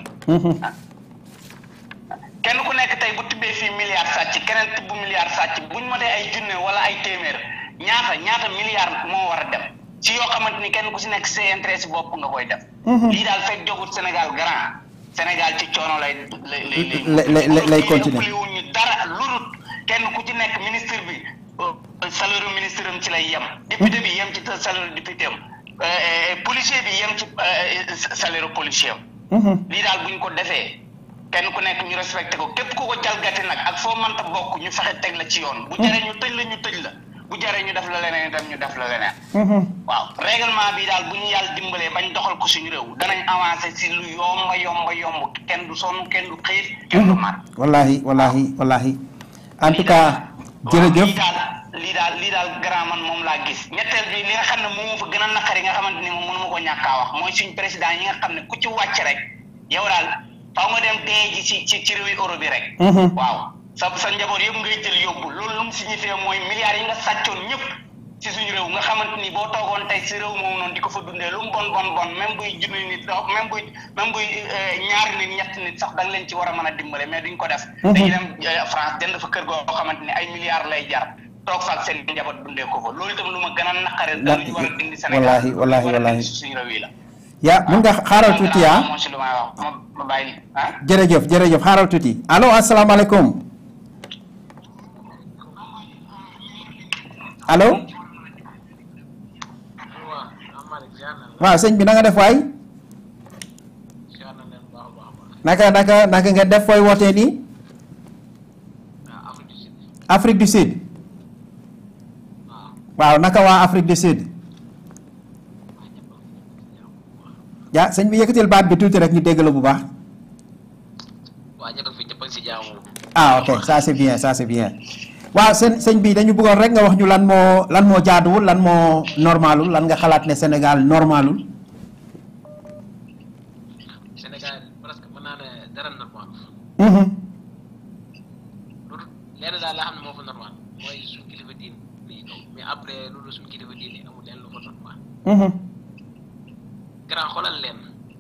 kenn ku nekk tey bu tibbee fii milliard sàcc keneen tibb milliard sàcc buñ motee ay junne wala ay téeméer ñaata milliard moo war a dem ci yoo xamante ni kenn ku si nekk say intérêt bopp nga koy def. lii daal fekk jogut Sénégal grand Sénégal ci coono lay continuer wuñu dara lurut kenn ku ci nekk ministre bi salaire ministre am ci lay yem. député bi yem ci salaire député am policier bi yem ci salaire policier am. lii daal buñ ko defee. kenn ku nekk ñu respecté ko képp ku ko jalgati nag ak foo mënta bokk ñu fexe teg la ci yoon bu jaree ñu tëj la bu jaree ñu def la leneen itam ñu def la leneen. waaw règlement bi daal bu ñu yàlla dimbalee bañ doxal ko suñu réew danañ avancé si lu yomb kenn du sonn kenn du xiif kenn du mar. wallahi en tout cas jërëjëf lii daal grand man moom laa gis ñetteel bi li nga xam ne moom fa gën a naqari nga xamante ni moom mënu ma ko ñàkk a wax mooy suñ président yi nga xam ne ku ci wàcc rek yow daal faaw nga dem dee ji ci réewi Europe bi rek. waaw sa njaboot yëpp ngay jël yóbbu loolu lu mu signifié mooy milliards yi nga sàccoon ñëpp ci suñu réew nga xamante ni boo toogoon tey si réew moom noonu di ko fa dundee lu mu bon même buy junni nit même buy ñaari nit ñetti nit sax da nga leen ci war a mën a dimbale mais duñ ko def. dañuy dem France jënd fa kër goo xamante ni ay milliards lay jar toog fa ak seen njaboot dundee ko fa loolu itam lu ma gën a naqare da ñu war a dindi Sénégal wallahi suñu réew yi la. yaa mun nga xaaral tuuti ma bàyyi jërëjëf xaaral tuuti allo asalaamaaleykum allo waaw sëñ bi na nga def waay naka nga def fooy wootee nii Afrique du Sud waaw naka waa Afrique du Sud ja sëñ bi yëkkatil baat bi tuuti rek ñu dégg la bu baax ok ça c'est bien waaw sëñ bi dañu bëggoon rek nga wax ñu lan moo jaaduwul lan moo normalul lan nga xalaat ne Sénégal normalul Sénégal presque mën naa ne dara normal lenn daal laa xam ne moo fa normal mooy suñu kilifa diin lii mais après loolu suñu kilifa diin yi amul leen lu fa normal grand xoolal leen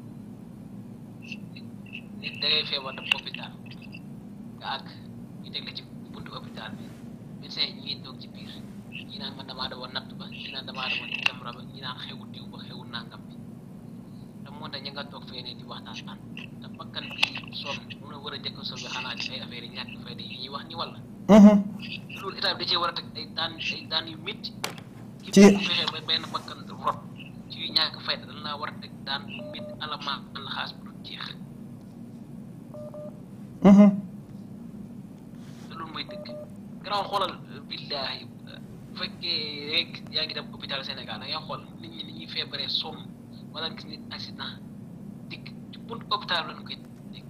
nit da ngay feebar dem hôpital nga àgg ñu teg la ci buntu hôpital bi médecin yi ñi toog ci biir ñi naan man damaa demoon natt ba ñi naan damaa demoon jamra ba ñi naan xewu diw ba xewu nangam bi te moo tax ñi nga toog fee ne di waxtaan te bakkan bi sonn mun a war a njëkk a sauvé xanaa ci ay affaire yi ñàkk fay de yi ñuy wax ni wala loolu état bi da cee war a teg ay daan yu métti ci fexe ba benn bakkan rot ci yu ñàkk fay dañ laa war a teg daan bu métti alamaan la xaas bu dul jeex te loolu mooy dëgg gannaaw xoolal billaahi bu fekkee rek yaa ngi dem hôpital Sénégal da ngay xool nit ñi ni ñuy feebaree sonn wala gis nit accident dikk ci buntu hôpital lañu koy dégg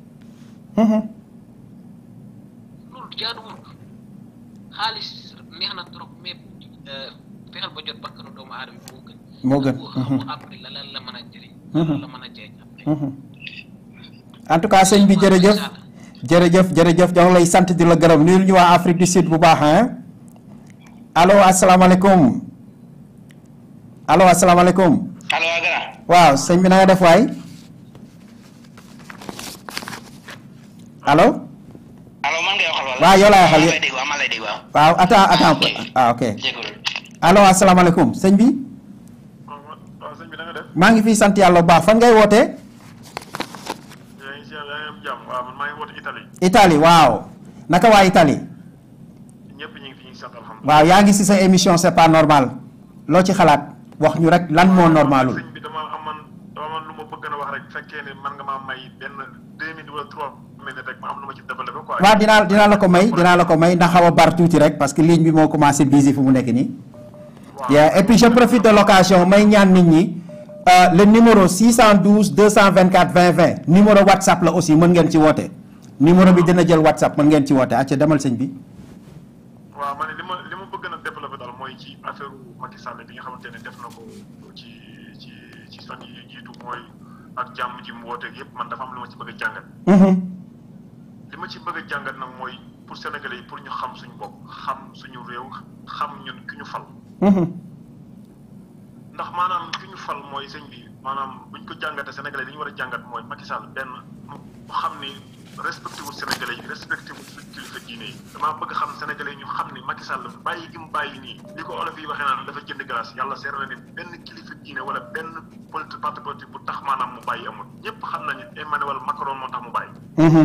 loolu jaaduwul xaalis neex na trop mais fexeel ba jot bakkanu doomu aadama moo gën xamul après la mën a jëriñ la mën a jëriñ en tout cas sëñ bi jërëjëf jox lay sant di la gërëm nuyul ñu waa Afrique du Sud bu baax hein allo asalaamaaleykum allo waaw sëñ bi na nga def waay allo man ngay waxal wala waaw yow laay waxal ma lay dégg waaw attends ok allo asalaamaaleykum sëñ bi maa ngi fi sant yàlla bu baax fan ngay wootee Italie waaw naka waa Italie waaw yaa ngi ci sa émission c'est pas normal loo ci xalaat wax ñu rek lan moo normalul dama amoon lu ma bëgg a wax rek fekkee ne man nga maa may benn 2 minutes wala 3 minutes rek ma am lu ma ci développé quoi. waaw dinaa la ko may ndax xaw a bar tuuti rek parce que ligne bi moo commencé busy fu mu nekk nii. et puis je profite de l'occasion may ñaan nit ñi le numéro 612 224 20 20 numéro WhatsApp la aussi mën ngeen ci woote numéro bi dina jël WhatsApp mën ngeen ci woote acca demal sëñ bi. waaw man li ma bëgg na développé daal mooy ci affaire Macky Sall bi nga xamante ne def na ko ci fan yi jiitu mooy ak jàmm ji mu wooteeg yëpp man dafa am lu ma ci bëgg a jàngat. li ma ci bëgg a jàngat nag mooy pour Sénégalais yi pour ñu xam suñu bopp xam suñu réew xam ñun ki ñu fal. ndax maanaam ki ñu fal mooy sëñ bi maanaam buñ ko jàngatee Sénégalais li ñu war a jàngat mooy Macky Sall benn mu xam ni respecté wul Sénégalais yi respecté wul suñu kilifa diine yi damaa bëgg xam Sénégalais yi ñu xam ni Macky Sall bàyyi gi mu bàyyi nii li ko olof yi waxee naan dafa jënd glace yàlla seer na ne benn kilifa diine wala benn parti politique bu tax maanaam mu bàyyi amul ñëpp xam nañu Emmanuel Macron moo tax mu bàyyi.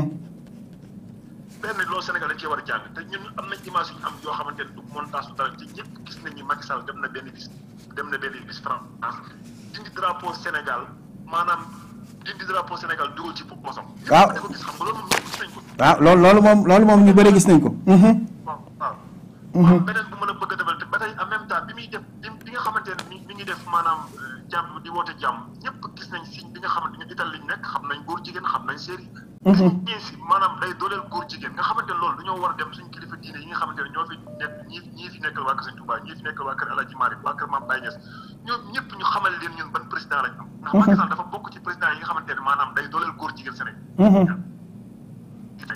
benn loolu Sénégal dañ cee war a jàng te ñun am nañ image yu am yoo xamante ne du montage du dara ci ñëpp gis nañ ni Macky Sall dem na benn bis France dindi drapeau Sénégal maanaam dindi drapeau Sénégal dugal ci pour mosam. waaw dafa gis xam nga loolu moom ñëpp gis nañ ko. waaw loolu moom ñu bëri gis nañ ko. waaw beneen bu mën a bëgg a defal te ba tey en même temps bi muy def bi nga xamante ne mi ngi def maanaam jàmm di woote jàmm ñëpp gis nañ signe bi nga xamante ne Italie liñ nekk xam nañ góor jigéen xam nañ série si maanaam day dooleel góor jigéen nga xamante ne loolu dañoo war a dem suñu kilifa diine yi nga xamante ne ñoo fi nekk ñii fi nekkal waa kër Sëñ Touba ñii fi nekkal waa kër El Hadji Malick waa kër Mame Baye Niass ñoom ñëpp ñu xamal leen ñun ban président lañ am ndax Macky Sall dafa bokk ci président yi nga xamante ne maanaam day dooleel góor jigéen Sénégal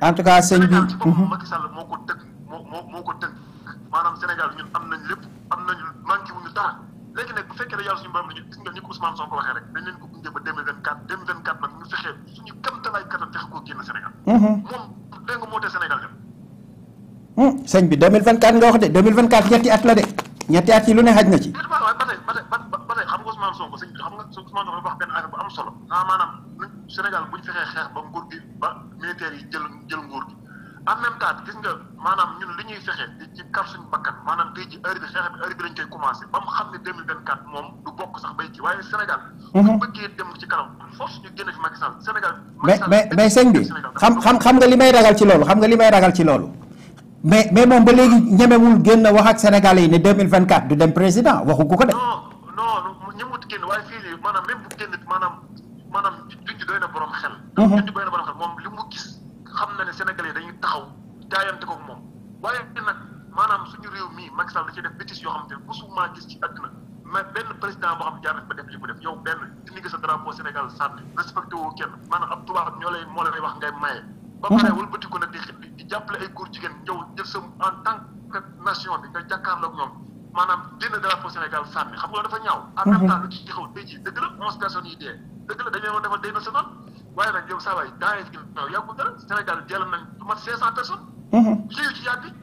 en tout cas sëñ bi Sénégal ci boppam Macky Sall moo ko tënk moo ko tënk maanaam Sénégal ñun am nañ lépp am nañu manqué wuñu dara léegi nag bu fekkee ne yàlla suñu borom nañu gis nga ni ko Ousmane Sonko waxee rek dañ leen ko gunge ba 2024 nag ñu fexee suñu kamtalaay kattan fexe koo génn Sénégal moom dégg nga moo tee Sénégal dem sëñ bi 2024 nga wax de 2024 ñetti at la de ñetti at yi lu ne xaj na ci waaye ba tey xam nga Ousmane Sonko sëñ bi xam nga Ousmane Sonko dafa wax benn affaire bu am solo maanaam Sénégal bu ñu fexee xeex ba nguur gi ba militaires yi jël nguur gi en même temps gis nga maanaam ñun li ñuy fexe di ci kar suñu bakkan maanaam tey ji heure bi xeex bi heure bi lañ koy commencé ba mu xam ne 2024 moom du bokk sax bay ci waaye Sénégal bu bëggee dem ci kanam force ñu génne fi Macky Sall Sénégal mais sëñ bi xam nga li may ragal ci loolu xam nga li may ragal ci loolu mais moom ba léegi ñemewul génn wax ak Sénégalais yi ne 2024 du dem président waxu ko de non ñemewut génn waaye fii nii maanaam même bu génn maanaam junj doy na borom xel junj doy na borom xel moom li mu gis xam na ne Sénégalais yi dañuy taxaw jaayante ko moom waaye nag maanaam suñu réew mii Macky Sall da ci def bêtises yoo xamante ne mosuma gis ci àdduna mais benn président boo xam ne jaar na ba def li mu def yow benn dindi nga sa drapeau Sénégal sànni respecté woo kenn maanaam ab tubaab moo lay wax ngay maye ba pare wëlbati ko nag di jàppale ay góor jigéen ñëw jël sa en tant que nation bi nga jàkkaarloog ñoom maanaam génn drapeau Sénégal sànni xam nga dafa ñaaw en même temps lu ci xew tey jii dëgg la 11 personnes yi dee dëgg la dañu leen defal deuil national waaye nag yow saa waay daa ngi ginnaaw yàggul dara Sénégal jël nañ lu mat 500 personnes. liyu ci yàgg.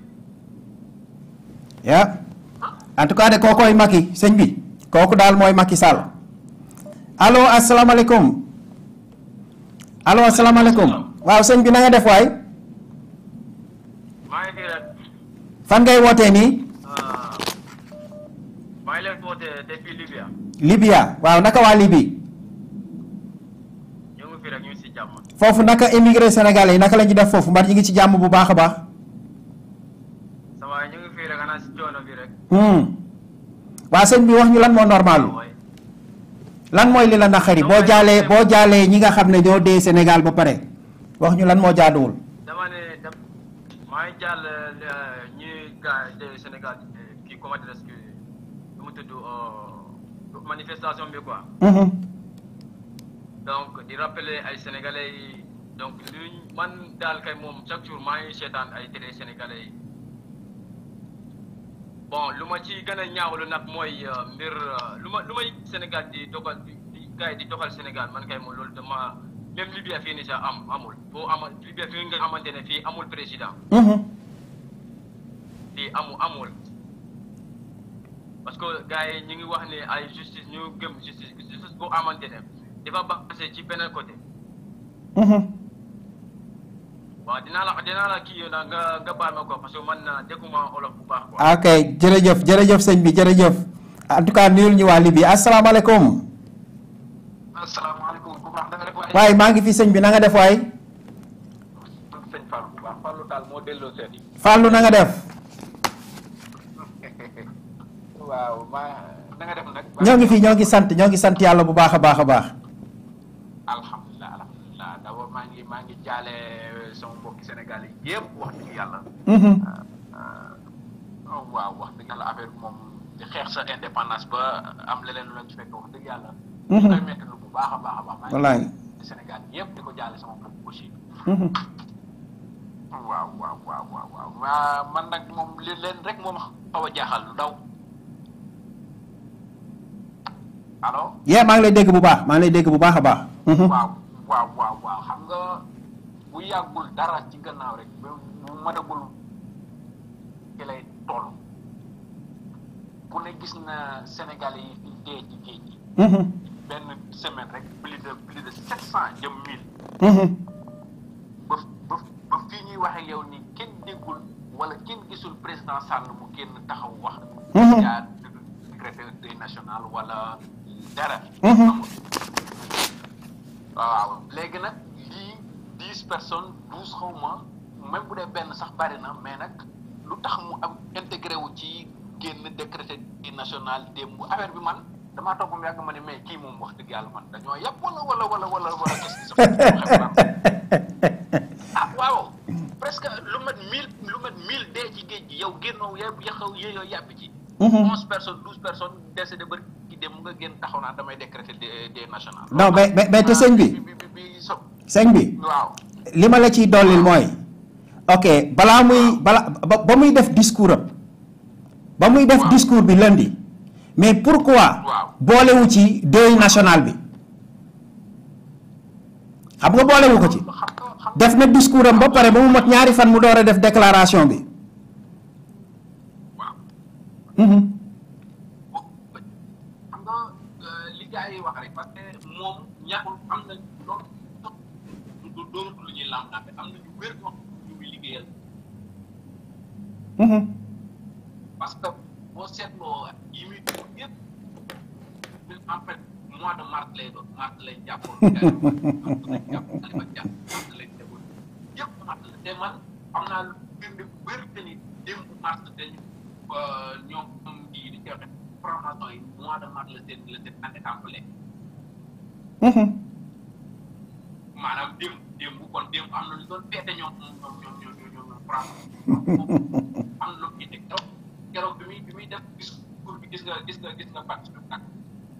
yaa en tout cas de kookooy Macky sëñ bi kooku daal mooy Macky Sall allo asalaamaaleykum allo asalaamaaleykum waaw sëñ bi na nga def waay. maa ngi fi rek. fan ngay wootee nii. maa ngi leen wootee depuis Libya. Libya waaw naka waa Libye. ñu ngi fi rek ñu ngi si jàmm. foofu naka émigré sénégalais yi naka la ñu def foofu mbar ñu ngi ci jàmm bu baax a baax. ça va ñu ngi fi rek xanaa si coono bi rek. waa sëñ bi wax ñu lan moo normal lan mooy li la naqari boo jaalee ñi nga xam ne ñoo dee Sénégal ba pare wax ñu lan moo jaaduwul. dama ne maa ngi jàll ñi gars de Sénégal kii comment dire que lu mu tudd manifestation bi quoi. donc di rappeler ay sénégalais yi donc luñ man daal kay moom chaque jour maa ngi seetaan ay télé sénégalais yi bon lu ma ci gën a ñaawlu nag mooy mbir lu may Sénégal di doxal di gars yi di doxal Sénégal man kay moom loolu dama même Libye fii nii sax amul foo amal Libye fii nga xamante ne fii amul président. fii amul parce que gars yi ñu ngi wax ne ay justice ñu gëm justice boo xamante ne dafa basé ci beneen côté. waaw dinaa la kii na nga baal ma ko parce que man dégguma olof bu baax quoi. ok jërëjëf sëñ bi jërëjëf en tout cas nuyul ñu waa Libye asalaamaaleykum. asalaamaaleykum bu baax da nga def waay. waaye maa ngi fi sëñ bi na nga def waay. sëñ Fallou bu baax Fallou daal moo delloo seet yi. Fallou na nga def. waaw na nga def nag. ñoo ngi sant yàlla bu baax a baax a baax. alhamdulilah d'abord maa ngi jaale sama mbokki Sénégal yi yëpp wax dëgg yàlla. waaw wax dëgg yàlla affaire bi moom di xeex sa indépendance ba am leneen lu la ci fekk wax dëgg yàlla. ñu koy métti lu bu baax a baax a baax. wallaay maa ngi Sénégal yëpp di ko jaale sama bopp aussi. waaw man nag moom li leen rek moom xaw a jaaxal lu daw. allo. maa ngi lay dégg bu baax a baax. waaw xam nga bu yàggul dara ci gannaaw rek bu mënagul ki lay toll ku ne gis na Sénégalais yi fi dee ci géej gi. benn semaine rek plus de 700 jëm 1000. ba fii ñuy waxe yow ni kenn déggul wala kenn gisul président Sall mu génn taxaw wax. yaa secrétaire national wala dara. waaw léegi nag lii 10 personnes 12 xaw ma même bu dee benn sax bari na mais nag lu tax mu am intégré wu ci génn décrété national démb affaire bi man damaa toog mu yàgg ma ne mais kii moom wax dëgg yàlla man dañoo yàpp wala qu'est-ce qui se ah waaw presque lu mat 1000 dee ci géej gi yow génnoo yéeyoo yàpp ci. 11 personnes 12 personnes décédé ba ki dem nga génn taxaw naa damay décréter des nationales. non mais te sëñ bi. sëñ bi. waaw. li ma la ciy dollil mooy ok balaa muy ba muy def discours am ba muy def discours bi lundi mais pourquoi boolewu ci deuil national bi xam nga boolewu ko ci def na discours am ba pare ba mu mot ñaari fan mu door a def déclaration bi xam nga li gars yi wax rek parce que moom ñàkkul am na loolu du doonatul lu ñuy lamtaate am na ñu wér ñoo ñu muy liggéeyal parce que boo seetloo yi muy dugg yëpp en fait mois de mars lay doon mars lay jàppoon lañ jàpp Khalifa Dia mars lay defoon yëpp mars la te man am naa lu firnde bu wér que ni démb mars dañu ñoom di joxe formation yi mois de mars la seen année tàmbalee maanaam démb kon démb am na lu doon feete ñoom am na lu ñuy teg keroog bi muy def discours bi gis nga parti bi nag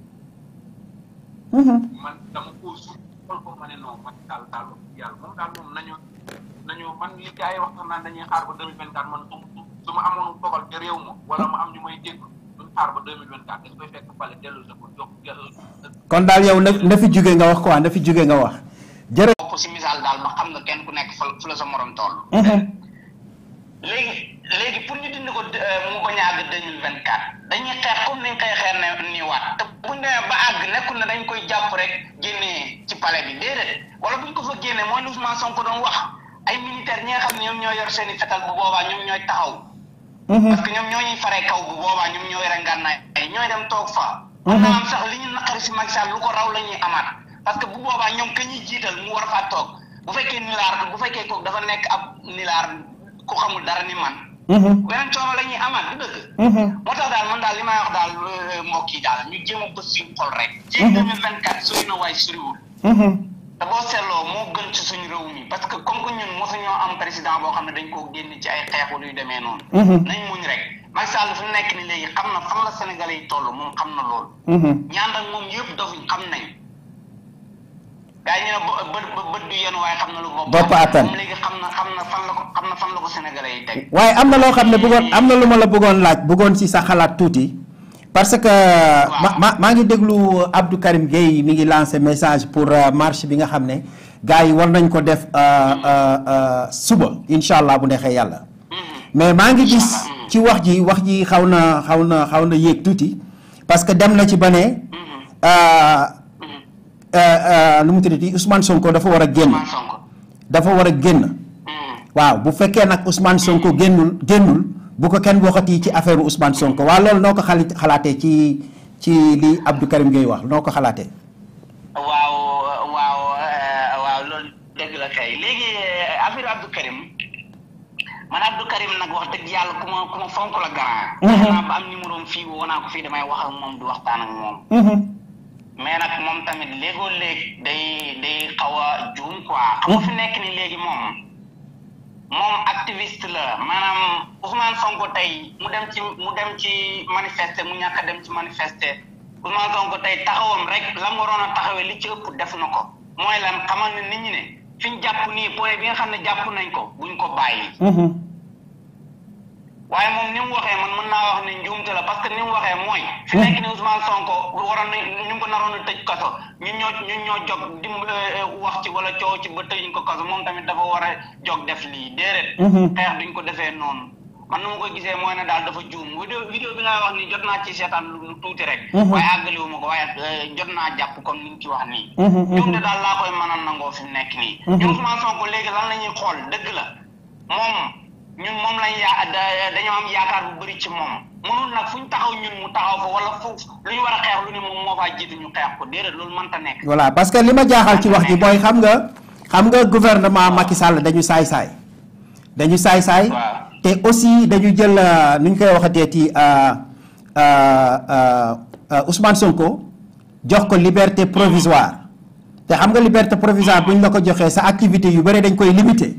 man dama ko suuf xool ko ma ne non man daal yàlla moom daal moom nañu man li gars yi wax sax naan dañuy xaar ba 2024 man su ma amoon dogal te réew ma wala ma am ñu may dégg duñ xaar ba 2024 dañ koy fekk fale dellu sa ko jox kon daal yow na fi jóge nga wax quoi na fi jóge nga wax jërë bokk si misaal daal ma xam nga kenn ku nekk fu la sa morom toll léegi pour ñu dindi ko mu bañ a àgg 2024 dañuy xeex comme niñ koy xeex ne nii waat te buñ demee ba àgg nekkul ne dañ koy jàpp rek génnee ci palais bi déedéet wala buñ ko fa génnee mooy lu Ousmane Sonko doon wax ay militaire ñi nga xam ne ñoom ñoo yor seen i fetal bu boobaa ñoom ñooy taxaw parce que ñoom ñoo ñuy faree kaw bu boobaa ñoom ñoo yore ngànnaay ñooy dem toog fa mën naa am sax li ñu naqari si Macky Sall lu ko raw la ñuy amaat parce que bu boobaa ñoom ka ñuy jiital mu war faa toog bu fekkee nilaar bu fekkee kooku dafa nekk ab nilaar ku xamul dara ni man beneen coono la ñuy amaat du dëgg moo tax daal man daal li may wax daal mbokk yi daal ñu jéem a bës suñu xol rek ci 2024 sori na waaye soriwul te boo seetloo moo gën ci suñu réew mi parce que comme que ñun mosuñoo am président boo xam ne dañ koo génn ci ay xeexu luy demee noonu nañ muñ rek Macky Sall fi nekk ni léegi xam na fan la Sénégalais yi toll moom xam na loolu ñaan ak moom yëpp dofuñ xam nañ gaa ñu ne bët du yéen waaye xam na lu bopp attan moom léegi xam na fan la ko Sénégalais yi teg waaye am na loo xam ne bëggoon am na lu ma la bëggoon laaj bëggoon si sa xalaat tuuti parce que maa ngi déglu Abdou Karim Gueye mi ngi lancé message pour marche bi nga xam ne gars yi war nañ ko def suba incha allah bu neexee yàlla mais maa ngi gis ci wax ji xaw na yéeg tuuti parce que dem na ci ba ne lu mu tuddati Ousmane Sonko dafa war a génn waaw bu fekkee nag Ousmane Sonko génnul bu ko kenn waxati ci affaire Ousmane Sonko waa loolu noo ko xalaatee ci li Abdou Karim Gueye wax noo ko xalaatee. waaw loolu dëgg la kay léegi affaire Abdou Karim man Abdou Karim nag wax dëgg yàlla ku ma fonk la grand. xanaa ba am numéro am fii woo naa ko fii damay wax ak moom du waxtaan ak moom. mais nag moom tamit léegoo léeg day xaw a juum quoi. xam nga fi nekk ni léegi moom activiste la maanaam Ousmane Sonko tey mu dem ci manifester mu ñàkk a dem ci manifester Ousmane Sonko tey taxawam rek la mu waroon a taxawee li ci ëpp def na ko mooy lan xamal ne nit ñi ne fi ñu jàpp nii point bi nga xam ne jàpp nañ ko buñ ko bàyyi. waaye moom ni mu waxee man mën naa wax ne njuumte la parce que ni mu waxee mooy. fi nekk ni Ousmane Sonko waroon nañ ñu ngi ko naroon a tëj kaso ñun ñoo jog wax ci wala coow ci ba tëjuñ ko kaso moom tamit dafa war a jog def lii déedéet. xeex duñ ko defee noonu man nu ma ko gisee mooy ne daal dafa juum vidéo bi nga wax ni jot naa ci seetaan lu tuuti rek. waaye àggaliwu ma ko waaye jot naa jàpp comme ni nga ci wax nii. njuumte daal laa koy mën a nangoo fi mu nekk nii. ñun Ousmane Sonko léegi lan la ñuy xool dëgg la ñun moom lañ dañoo am yaakaar bu bëri ci moom mënul nag fu ñu taxaw ñun mu taxaw fa wala fu lu ñu war a xeex lu ne moom moo faa jiitu ñu xeex ko déedéet loolu mënta nekk. voilà parce que li ma jaaxal ci wax ji mooy xam nga gouvernement Macky Sall dañu saay-saay. te aussi dañu jël nu ñu koy waxatee ci Ousmane Sonko jox ko liberté provisoire te xam nga liberté provisoire bu ñu la ko joxee sa activité yu bëri dañ koy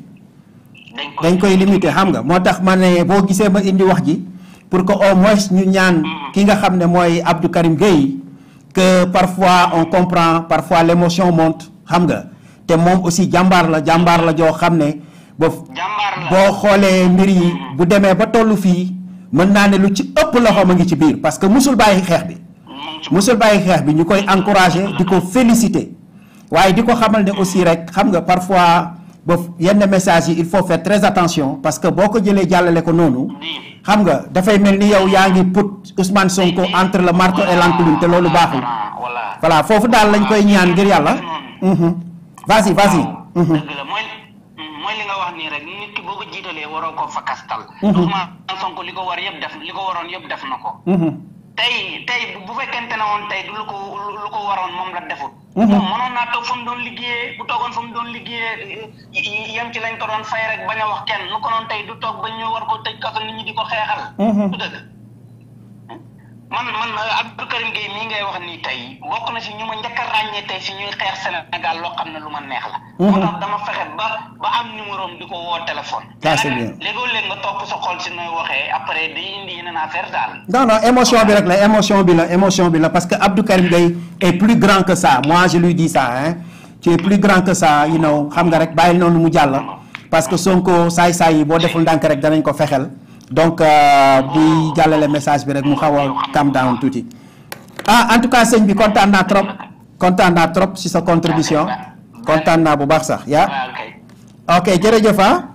limité xam nga moo tax ma ne boo gisee ma indi wax ji pour que au moins ñu ñaan ki nga xam ne mooy Abdou Karim Gueye que parfois on comprend parfois l'émotion monte xam nga te moom aussi jàmbaar la joo xam ne boo xoolee mbir yi bu demee ba tollu fii mën naa ne lu ci ëpp loxo ma ngi ci biir parce que musul bàyyi xeex bi ñu koy encourager di ko féliciter waaye di ko xamal ne aussi rek xam nga parfois ba yenn message yi il faut faire très attention parce que boo ko jëlee jàllale ko noonu xam nga dafay mel ni yow yaa ngi put Ousmane Sonko entre le marteau et l'enclume te loolu baaxul voilà foofu daal lañ koy ñaan ngir yàlla. vas-y. dëgg la mooy li nga wax nii rek nit ki boo ko jiitalee waroo ko fakastal. Ousmane Sonko li ko waroon yëpp def na ko. tey bu fekkente ne woon tey du lu ko waroon moom la defut. moom mënoon naa toog fa mu doon liggéeyee bu toogoon fa mu doon liggéeyee yem ci lañ ko doon fay rek bañ a wax kenn nu ko noon tey du toog ba ñu war ko tëj kaso nit ñi di ko xeexal. du dëgg man Abdou Karim Gueye mii ngay wax nii tey bokk na si ñu ma njëkk a ràññee tey si ñuy xeex Sénégal loo xam ne lu ma neex la. moo tax dama fexe ba am numéro am di ko woo téléphone. léegoo-léeg nga topp sa xol si nooy waxee après day indi yeneen affaire daal. non émotion bi rek la émotion bi la parce que Abdou Karim Gueye est plus grand que ça moi je lui dis ça hein tu es plus grand que ça you know xam nga rek bàyyil noonu mu jàll parce que Sonko saay yi boo deful ndànk rek danañ ko fexel donc di jàllale message bi rek mu xaw a calm down tuuti en tout cas sëñ bi kontaan naa trop si sa contribution kontaan naa bu baax sax ok jërëjëf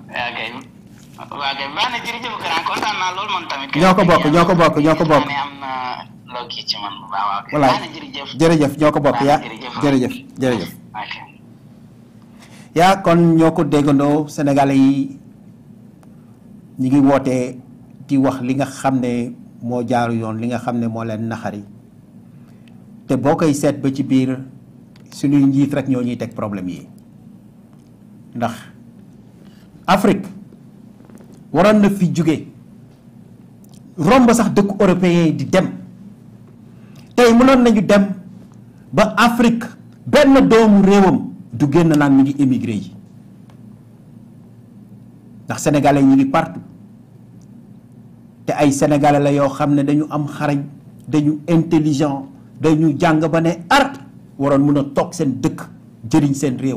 ñoo ko bokk voilà jërëjëf ñoo ko bokk jërëjëf kon ñoo ko déggandoo sénégalais yi ñi ngi wootee di wax li nga xam ne moo jaaru yoon li nga xam ne moo leen naxari te boo koy seet ba ci biir suñuy njiit rek ñoo ñuy teg problème yi ndax Afrique waroon na fi jóge romb sax dëkku européen yi di dem tey mënoon nañu dem ba Afrique benn doomu réewam du génn naan mi ngi émigré yi ndax sénégalais ñi ngi partout te ay sénégalais la yoo xam ne dañu am xarañ dañu intelligent dañu jàng ba ne waroon mën a toog seen dëkk jëriñ seen réew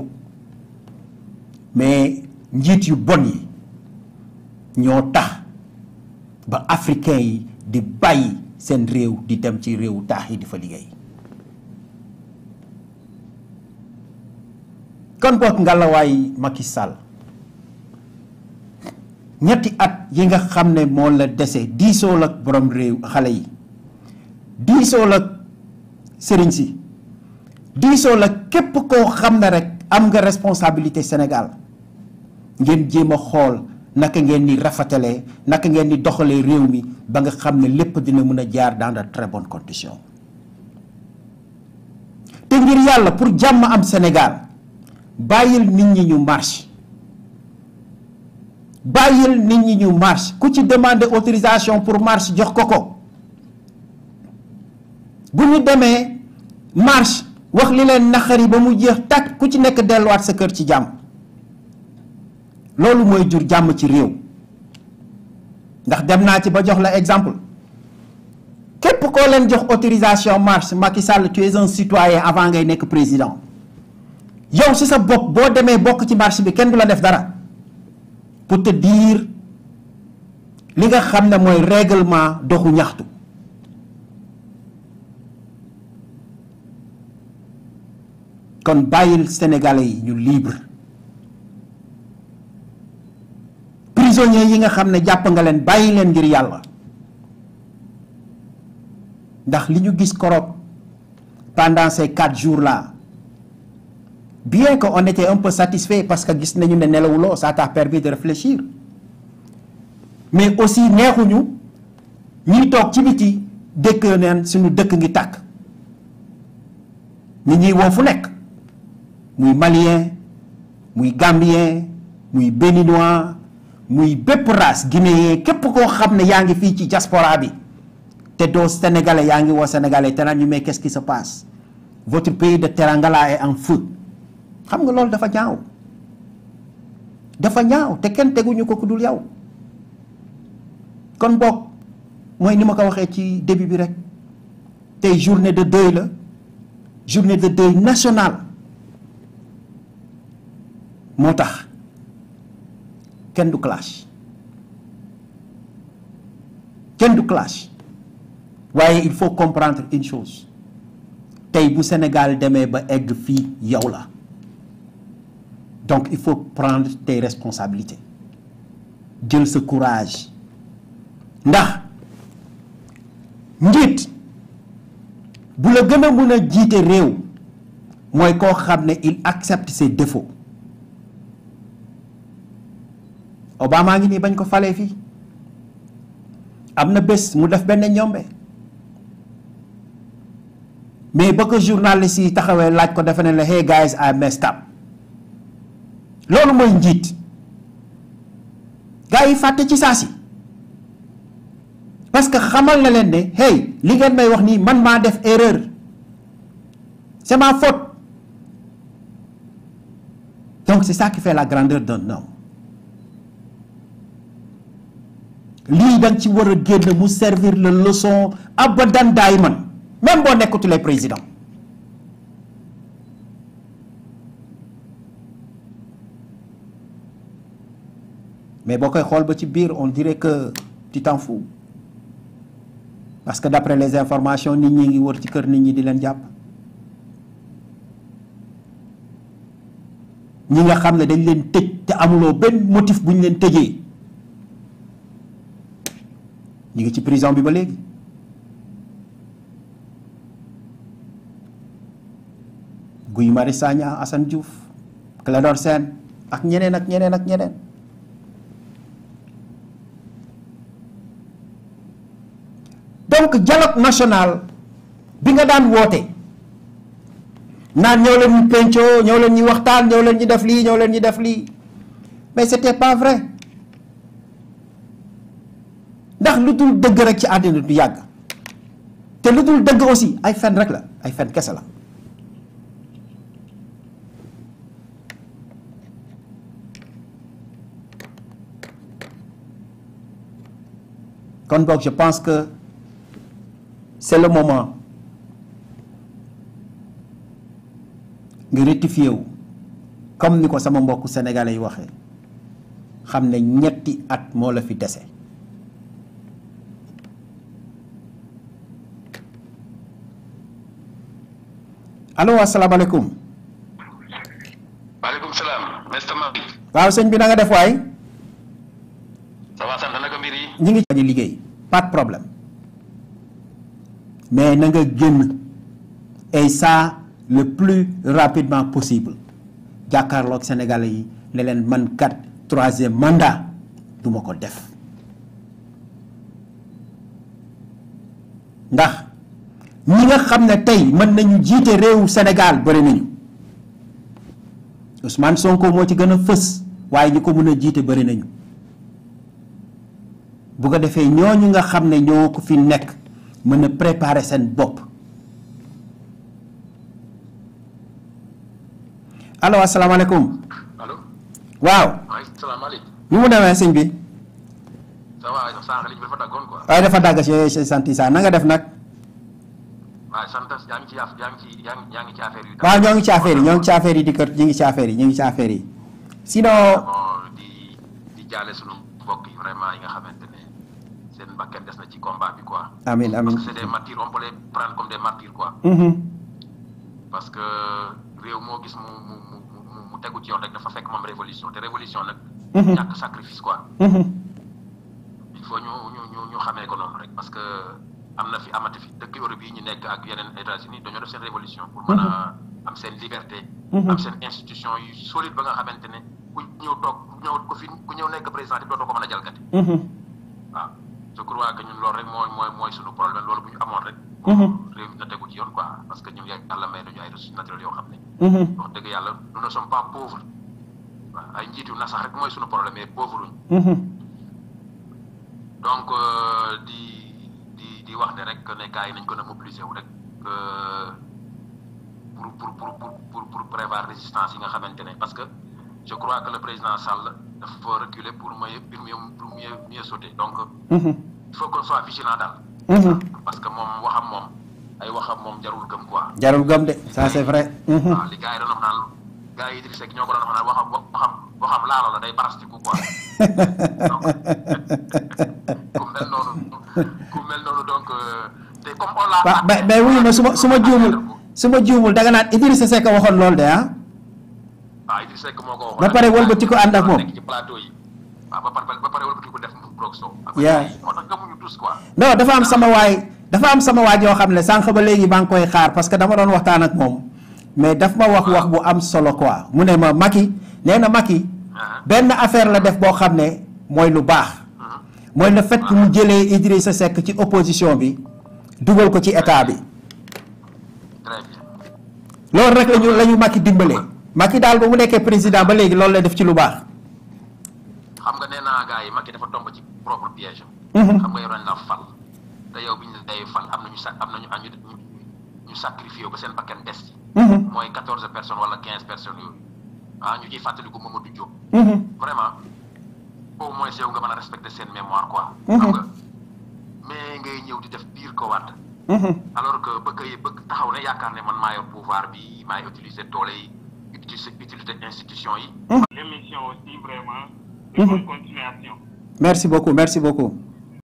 mais njiit yu bon yi ñoo tax ba africain yi di bàyyi seen réew di dem ci réewu taax yi di fa liggéey kon boog ngalawaay Macky Sall ñetti at yi nga xam ne moo la dese diisoo la borom réew xale yi diisoo la sëriñ si diisoo la képp koo xam ne rek am nga responsabilité Sénégal ngeen jéem a xool naka ngeen di rafetalee naka ngeen di doxalee réew mi ba nga xam ne lépp dina mën a jaar dans de très bonnes conditions te ngir yàlla pour jàmm am Sénégal bàyyil nit ñi ñu marche ku ci demander autorisation pour marche jox ko bu ñu demee marche wax li leen naxari ba mu jeex tàkk ku ci nekk delluwaat sa kër ci jàmm loolu mooy jur jàmm ci réew ndax dem naa ci ba jox la exemple képp koo leen jox autorisation marche Macky Sall tu es un citoyen avant ngay nekk président yow ci sa bopp boo demee bokk ci marche bi kenn du la def dara pour te dire li nga xam ne mooy règlement doxu ñaxtu kon bàyyil sénégalais yi ñu libre prisonniers yi nga xam ne jàpp nga leen bàyyi leen ngir yàlla ndax li ñu gis koroog pendant ces 4 jours là bien qu'on était un peu satisfait parce que gis nañu ne nelawuloo ça t'a permis de réfléchir mais aussi neexuñu ñuy toog ci biti dëkk neen suñu dëkk ngi tàkk nit ñuy woo fu nekk muy malien muy gambien muy béninois muy bépp race guinéen képp koo xam ne yaa ngi fii ci diaspora bi te doo sénégalais yaa ngi woo sénégalais te naan ñu mais qu'est-ce qui se passe votre pays de teranga là est en feu xam nga loolu dafa ñaaw te kenn teguñu ko ku dul yow kon boog mooy ni ma ko waxee ci début bi rek tey journée de deuil la journée de deuil nationale moo tax kenn du clash kenn du clash waaye il faut comprendre une chose tey bu Sénégal demee ba egg fii yow la donc il faut prendre tes responsabilités jël sa courage ndax njiit bu la gën a mën a jiite réew mooy koo xam ne il accepte ses défauts Obama ngi nii bañ ko falee fii am na bés mu def benn ñombe mais ba ko journaliste yi taxawee laaj ko dafa ne la hey guys I messed up loolu mooy njiit gars yi fàtte ci saa si parce que xamal na leen ne hey li ngeen may wax nii man maa def erreur c'est ma faute donc c'est ça qui fait la grandeur d'un homme lii da nga ci war a génn mu servir la leçon abadan daayman même boo nekkutulee président mais boo koy xool ba ci biir on dirait que tu t'en fous parce que d'après les informations nit ñi ngi wër ci kër nit ñi di leen jàpp ñi nga xam ne dañ leen tëj te amuloo benn motif bu ñu leen tëjee ñu ngi ci prison bi ba léegi Guy Marius Sagna Assane Diouf Clédor Sène ak ñeneen ak ñeneen ak ñeneen donc dialogue national bi nga daan woote naan ñëw leen ñu pencoo ñëw leen ñu waxtaan ñëw leen ñu def lii ñëw leen ñu def lii mais c'était pas vrai ndax lu dul dëgg rek ci àddina du yàgg te lu dul dëgg aussi ay fen rek la ay fen kese la kon boog je pense que c'est le moment nga rectifier wu comme ni ko sama mbokku sénégalais yi waxee xam ne ñetti at moo la fi dese allo asalaamaaleykum. maaleykum salaam. Mr Malick. waaw sëñ bi na nga def waay. ça va sant naka mbir yi. ñu ngi ci liggéey pas de problème mais na nga génn et ça le plus rapidement possible jàkkaarloog Sénégalais yi ne leen man kat 3e mandat du ma ko def ndax ñi nga xam ne tey mën nañu jiite réewu Sénégal bëri nañu Ousmane Sonko moo ci gën a fës waaye ñi ko mën a jiite bëri nañu bu ko defee ñooñu nga xam ne ñoo ko fi nekk mën a préparer seen bopp allo asalaamaaleykum. allo. waaw. salaamaaleykum. nu mu demee sëñ bi. ça va sànq liñ bi dafa daggoon quoi. waaye dafa dagg si sant saa na nga def nag. waaw sant yaa ngi ci affaire yi. waaw ñoo ngi ci affaire yi ñoo ngi ci affaire yi di kër ñu ngi ci affaire yi ñu ngi ci affaire yi sinon. di jaale sunu mbokk yi vraiment yi nga xamante ne seen bakkan des na ci combat bi quoi. amiin amiin parce que c'est des martyrs on peut les prendre comme des martyrs quoi. parce que réew moo gis mu tegu ci yoon rek dafa fekk moom révolution te révolution nag. ñàkk sacrifice quoi. il faut ñu xamee ko noonu rek parce que am na fi amati fi dëkk Europe yi ñu nekk ak yeneen États-Unis dañoo def seen révolution pour mën a am seen liberté. am seen institution yu solide ba nga xamante ne ku ñëw toog ku ñëw nekk président dootoo ko mën a jalgati. waaw je crois que ñun loolu rek mooy suñu problème loolu bu ñu amoon rek. réew mi na tegu ci yoon quoi parce que ñun yàlla may nañu ay ressources naturelles yoo xam ne. wax dëgg yàlla nous ne sommes pas pauvres waaw ay njiit yu na sax rek mooy suñu problème mais pauvre uñ donc di wax ne rek ne gars yi nañ gën a mobiliser wu rek pour prévoir résistance yi nga xamante ne parce que je crois que le président Sall dafa reculer pour mieux sauter donc il faut qu'on soit vigilant daal parce que moom waxam moom jarul gëm quoi jarul gëm de ça c'est vrai waaw li gars yi doon wax naan gars yi Idriss Seck ñoo ko doon wax naan waxam boo xam laalo la day barastiku quoi donc ku mel noonu donc te comme on l'a mais wuyu ma su ma juumul da nga naan Idrissa Seck waxoon loolu de ah. waaw Idrissa Seck moo ko waxoon. ba pare wëlbati ko ànd ak moom nekk ci plateau yi. waaw ba pare wëlbati ko def blog show. yaa moo tax gëmuñu tous quoi. non dafa am sama waay yoo xam ne sànq ba léegi maa ngi koy xaar parce que dama doon waxtaan ak moom mais daf ma wax bu am solo quoi mu ne ma Macky nee na Macky benn affaire la def boo xam ne mooy lu baax mooy le fait que mu jëlee Idrissa Seck ci opposition bi dugal ko ci état bi loolu rek la ñu Macky dimbalee Macky daal ba mu nekkee président ba léegi loolu lay def ci lu baax. xam nga nee naa gars yi Macky dafa tomb ci propre piège. xam nga yow dañ la fal te yow bi ñu day fal am nañu ñu sacrifié ba seen bakkan des ci. mooy 14 personnes wala 15 personnes yooyu ñu ciy fàttaliku Mamadou Diop. vraiment au moins yow nga mën a respecter seen mémoire quoi. xam nga mais ngay ñëw di def pire ko waat. alors que bëgg taxaw ne yaakaar ne man maa yor pouvoir bi maay utiliser doole yi utiliser institution yi. L'émission aussi vraiment de bonne continuation. Merci beaucoup.